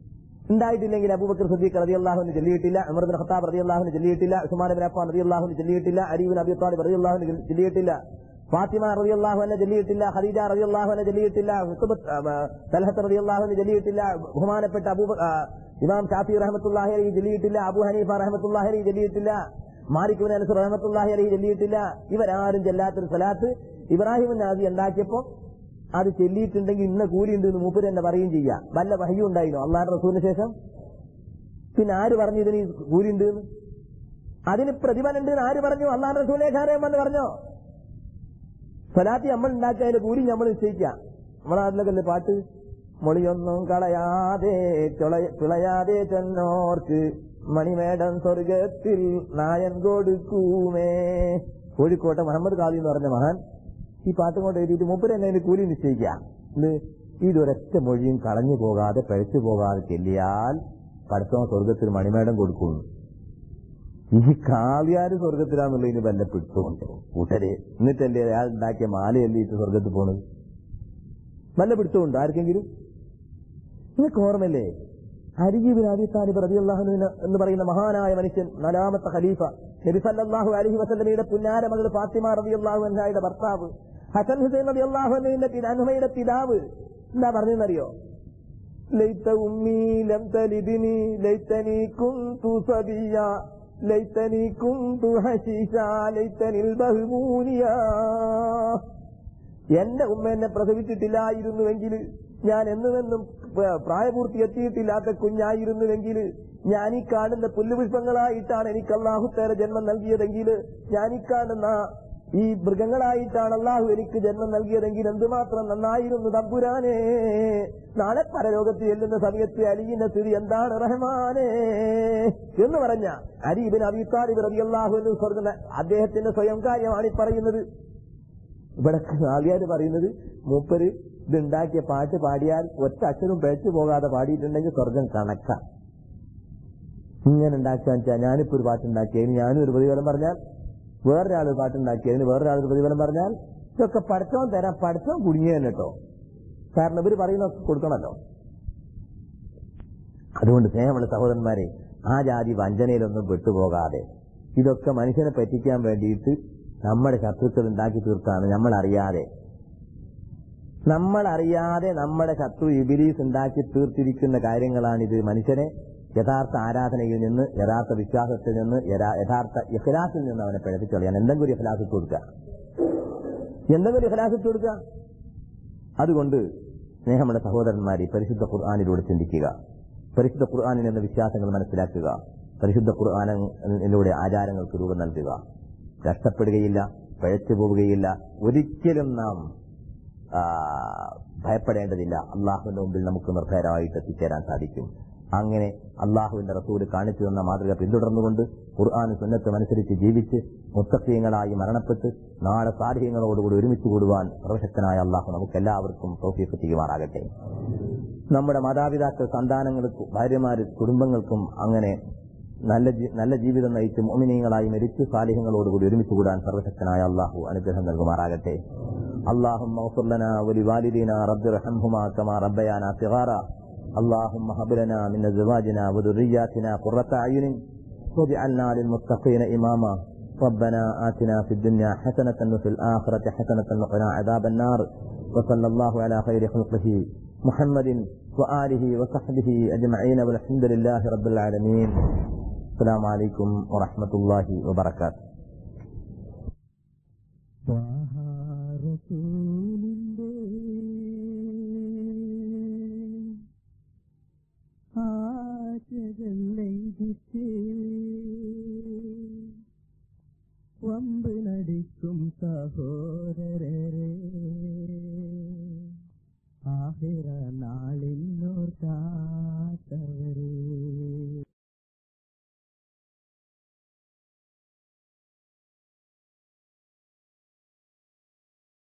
ഉണ്ടായിട്ടില്ലെങ്കിൽ അബൂബക്കർ സിദ്ദീഖ് റളിയല്ലാഹുവിന് ചൊല്ലിയിട്ടില്ല, ഉമർ ഇബ്നു ഖത്താബ് റളിയല്ലാഹുവിന് ചൊല്ലിയിട്ടില്ല, ഉസ്മാൻ ഇബ്നു അഫ്ഫാൻ റളിയല്ലാഹുവിന് ചൊല്ലിയിട്ടില്ല, Ali ibn Abi Talib റളിയല്ലാഹുവിന് ചൊല്ലിയിട്ടില്ല, Fathima റളിയല്ലാഹു അൻഹ ചൊല്ലിയിട്ടില്ല, ഖദീജ റളിയല്ലാഹു അൻഹ ചൊല്ലിയിട്ടില്ല, തൽഹത്ത് റളിയല്ലാഹു അൻഹു ചൊല്ലിയിട്ടില്ല, ബഹുമാനപ്പെട്ട ഇമാം ഷാഫി റഹ്മത്തുള്ളാഹി അലൈഹി ചൊല്ലിയിട്ടില്ല, അബൂ ഹനീഫ റഹ്മത്തുള്ളാഹി അലൈഹി ചൊല്ലിയിട്ടില്ല, മാലിക് ഇബ്നു അനസ് റഹ്മത്തുള്ളാഹി അലൈഹി ചൊല്ലിയിട്ടില്ല. ഇവരാരും ചെല്ലാത്തൊരു സ്വലാത്ത് ഇബ്രാഹിം നബി ഉണ്ടാക്കിയപ്പോ അത് ചെല്ലിയിട്ടുണ്ടെങ്കിൽ ഇന്ന കൂലിയുണ്ട് എന്ന് മൂപ്പര് തന്നെ പറയുകയും ചെയ്യാം. വല്ല വഹയും ഉണ്ടായിരുന്നു അള്ളാഹുവിന്റെ റസൂലിന് ശേഷം? പിന്നെ ആര് പറഞ്ഞു ഇതിന് കൂലിയുണ്ട് എന്ന്? അതിന് പ്രതിഫലം ഉണ്ട് എന്ന് ആര് പറഞ്ഞു? അള്ളാഹുവിന്റെ റസൂലേക്കാരെയും വന്ന് പറഞ്ഞോ? സ്വലാത്തി നമ്മൾ ഉണ്ടാക്കിയ അതിന്റെ കൂലി നമ്മൾ നിശ്ചയിക്കാം. നമ്മളെ നാട്ടിലൊക്കെ പാട്ട്, മൊളിയൊന്നും കളയാതെ പിളയാതെ ചെന്നോർക്ക് മണിമേടം സ്വർഗത്തിൽ നായൻ കൊടുക്കൂമേ. കോഴിക്കോട്ടെ മുഹമ്മദ് ഖാദി എന്ന് പറഞ്ഞ മഹാൻ ഈ പാട്ടും കൊണ്ട് എഴുതിയിട്ട് മൂപ്പര് തന്നെ അതിന് കൂലി നിശ്ചയിക്കാം. ഇതൊരൊറ്റ മൊഴിയും കളഞ്ഞു പോകാതെ പഴച്ചു പോകാതെ ചെല്ലിയാൽ പടച്ചവൻ സ്വർഗത്തിൽ മണിമേടം കൊടുക്കുന്നു. ഈ കാവ്യാര് സ്വർഗത്തിലാന്നുള്ളതിന് വല്ല പിടുത്തമുണ്ട് കൂട്ടര്? എന്നിട്ടല്ലേ അയാൾ ഉണ്ടാക്കിയ മാലയല്ലിട്ട് സ്വർഗത്തിൽ പോണത്? വല്ല പിടുത്തമുണ്ട് ആർക്കെങ്കിലും? നിങ്ങൾക്ക് ഓർമ്മല്ലേ അലി ഇബ്നു അബീ ത്വാലിബ് റളിയല്ലാഹു അൻഹു എന്ന് പറയുന്ന മഹാനായ മനുഷ്യൻ, നാലാമത്തെ ഖലീഫ, നബി സല്ലല്ലാഹു അലൈഹി വസല്ലമയുടെ പുന്നാര മകൾ ഫാത്തിമ റളിയല്ലാഹു അൻഹയുടെ ഭർത്താവ്, ഹസൻ ഹുസൈൻ റളിയല്ലാഹു അൻഹുവിന്റെ പിതാവ് എന്താ പറഞ്ഞെന്നറിയോ? ലൈത ഉമ്മി ലം തലിദ്നി ലൈതനി കുന്തു സബിയ ലൈതനി കുന്തു ഹശീശ ലൈതനിൽ ബഹ്മൂനിയ. എന്റെ ഉമ്മ എന്നെ പ്രസവിച്ചിട്ടില്ലായിരുന്നുവെങ്കിൽ, ഞാൻ എന്നുമെന്നും പ്രായപൂർത്തി എത്തിയിട്ടില്ലാത്ത കുഞ്ഞായിരുന്നുവെങ്കിൽ, ഞാൻ ഈ കാണുന്ന പുല്ലുപുഷ്പങ്ങളായിട്ടാണ് എനിക്ക് അള്ളാഹു തആല ജന്മം നൽകിയതെങ്കിൽ, ഞാൻ ഈ കാണുന്ന ഈ മൃഗങ്ങളായിട്ടാണ് അള്ളാഹു എനിക്ക് ജന്മം നൽകിയതെങ്കിൽ എന്തുമാത്രം നന്നായിരുന്നു തമ്പുരാനെ. നാളെ പരലോകത്ത് ചെല്ലുന്ന സമയത്ത് അലിയുടെ സ്ഥിതി എന്താണ് റഹ്മാനെ എന്ന് പറഞ്ഞ അലി ഇബ്നു അബീ ത്വാലിബ് റളിയല്ലാഹു അൻഹു സ്വർഗ്ഗ അദ്ദേഹത്തിന്റെ സ്വയം കാര്യമാണ് ഈ പറയുന്നത്. ഇവിടെ ആൾക്കാര് പറയുന്നത് മൂപ്പര് ഇതുണ്ടാക്കിയ പാട്ട് പാടിയാൽ ഒറ്റ അക്ഷരം പിഴച്ചു പോകാതെ പാടിയിട്ടുണ്ടെങ്കിൽ സ്വർഗം കണക്കാം. ഇങ്ങനെ ഉണ്ടാക്കാന്ന് വെച്ചാൽ ഞാനിപ്പോ ഒരു പാട്ടുണ്ടാക്കിയതിന് ഞാനും ഒരു പ്രതിഫലം പറഞ്ഞാൽ, വേറൊരാൾ പാട്ടുണ്ടാക്കിയതിന് വേറൊരാളൊരു പ്രതിഫലം പറഞ്ഞാൽ, ഇതൊക്കെ പഠിച്ചവൻ തരാൻ പഠിച്ചവൻ കുടുങ്ങിയെന്ന് കേട്ടോ. കാരണം ഇവര് പറയുന്ന കൊടുക്കണല്ലോ. അതുകൊണ്ട് സ്നേഹമുള്ള സഹോദരന്മാരെ, ആ ജാതി വഞ്ചനയിലൊന്നും പെട്ടുപോകാതെ ഇതൊക്കെ മനുഷ്യനെ പറ്റിക്കാൻ വേണ്ടിയിട്ട് നമ്മുടെ ശത്രുക്കൾ ഉണ്ടാക്കി തീർത്താണ്. നമ്മളറിയാതെ നമ്മുടെ ശത്രു ഇബ്ലീസ് ഉണ്ടാക്കി തീർത്തിരിക്കുന്ന കാര്യങ്ങളാണിത്. മനുഷ്യനെ യഥാർത്ഥ ആരാധനയിൽ നിന്ന്, യഥാർത്ഥ വിശ്വാസത്തിൽ നിന്ന്, യഥാർത്ഥ ഇഖ്ലാസിൽ നിന്ന് അവനെ പിഴപ്പിച്ചു കളയാൻ എന്തെങ്കിലും ഒരു ഇഖ്ലാസ് ഇട്ട് കൊടുക്കുക. അതുകൊണ്ട് സ്നേഹമുള്ള സഹോദരന്മാരെ, പരിശുദ്ധ ഖുർആനിലൂടെ ചിന്തിക്കുക, പരിശുദ്ധ ഖുർആനിൽ എന്ന വിശ്വാസങ്ങൾ മനസ്സിലാക്കുക, പരിശുദ്ധ ഖുർആനിലൂടെ ആചാരങ്ങൾക്ക് രൂപം നൽകുക. കഷ്ടപ്പെടുകയില്ല, പഴച്ചു പോവുകയില്ല. ഒരിക്കലും നാം ഭയപ്പെടേണ്ടതില്ല. അള്ളാഹുവിന്റെ മുമ്പിൽ നമുക്ക് നിർഭയരായിട്ട് എത്തിച്ചേരാൻ സാധിക്കും. അങ്ങനെ അള്ളാഹുവിന്റെ റസൂല് കാണിച്ചു തന്ന മാതൃക പിന്തുടർന്നുകൊണ്ട് ഖുർആൻ സുന്നത്തും അനുസരിച്ച് ജീവിച്ച് മുത്തഖീങ്ങളായി മരണപ്പെട്ട് നാളെ സാലിഹ്യങ്ങളോടുകൂടി ഒരുമിച്ച് കൂടുവാൻ സർവശക്തനായ അള്ളാഹു നമുക്ക് എല്ലാവർക്കും തൗഫീഖ് ചെയ്യുമാറാകട്ടെ. നമ്മുടെ മാതാപിതാക്കൾ, സന്താനങ്ങൾക്കും ഭാര്യമാരും കുടുംബങ്ങൾക്കും അങ്ങനെ നല്ല ജീവിതം നയിച്ച് മുഅ്മിനീങ്ങളായി മരിച്ച് സാലിഹ്യങ്ങളോടുകൂടി ഒരുമിച്ച് കൂടാൻ സർവശക്തനായ അള്ളാഹു അനുഗ്രഹം നൽകുമാറാകട്ടെ. اللهم اغفر لنا ولوالدينا رب ارحمهما كما ربيانا صغارا. اللهم هب لنا من ازواجنا وذرياتنا قرة اعين واجعلنا للمتقين اماما. ربنا آتنا في الدنيا حسنة وفي الآخرة حسنة وقنا عذاب النار. وصلى الله على خير خلقه محمد وآله وصحبه أجمعين والحمد لله رب العالمين. السلام عليكم ورحمة الله وبركاته. വമ്പ് നടിക്കും സഹോദരൻ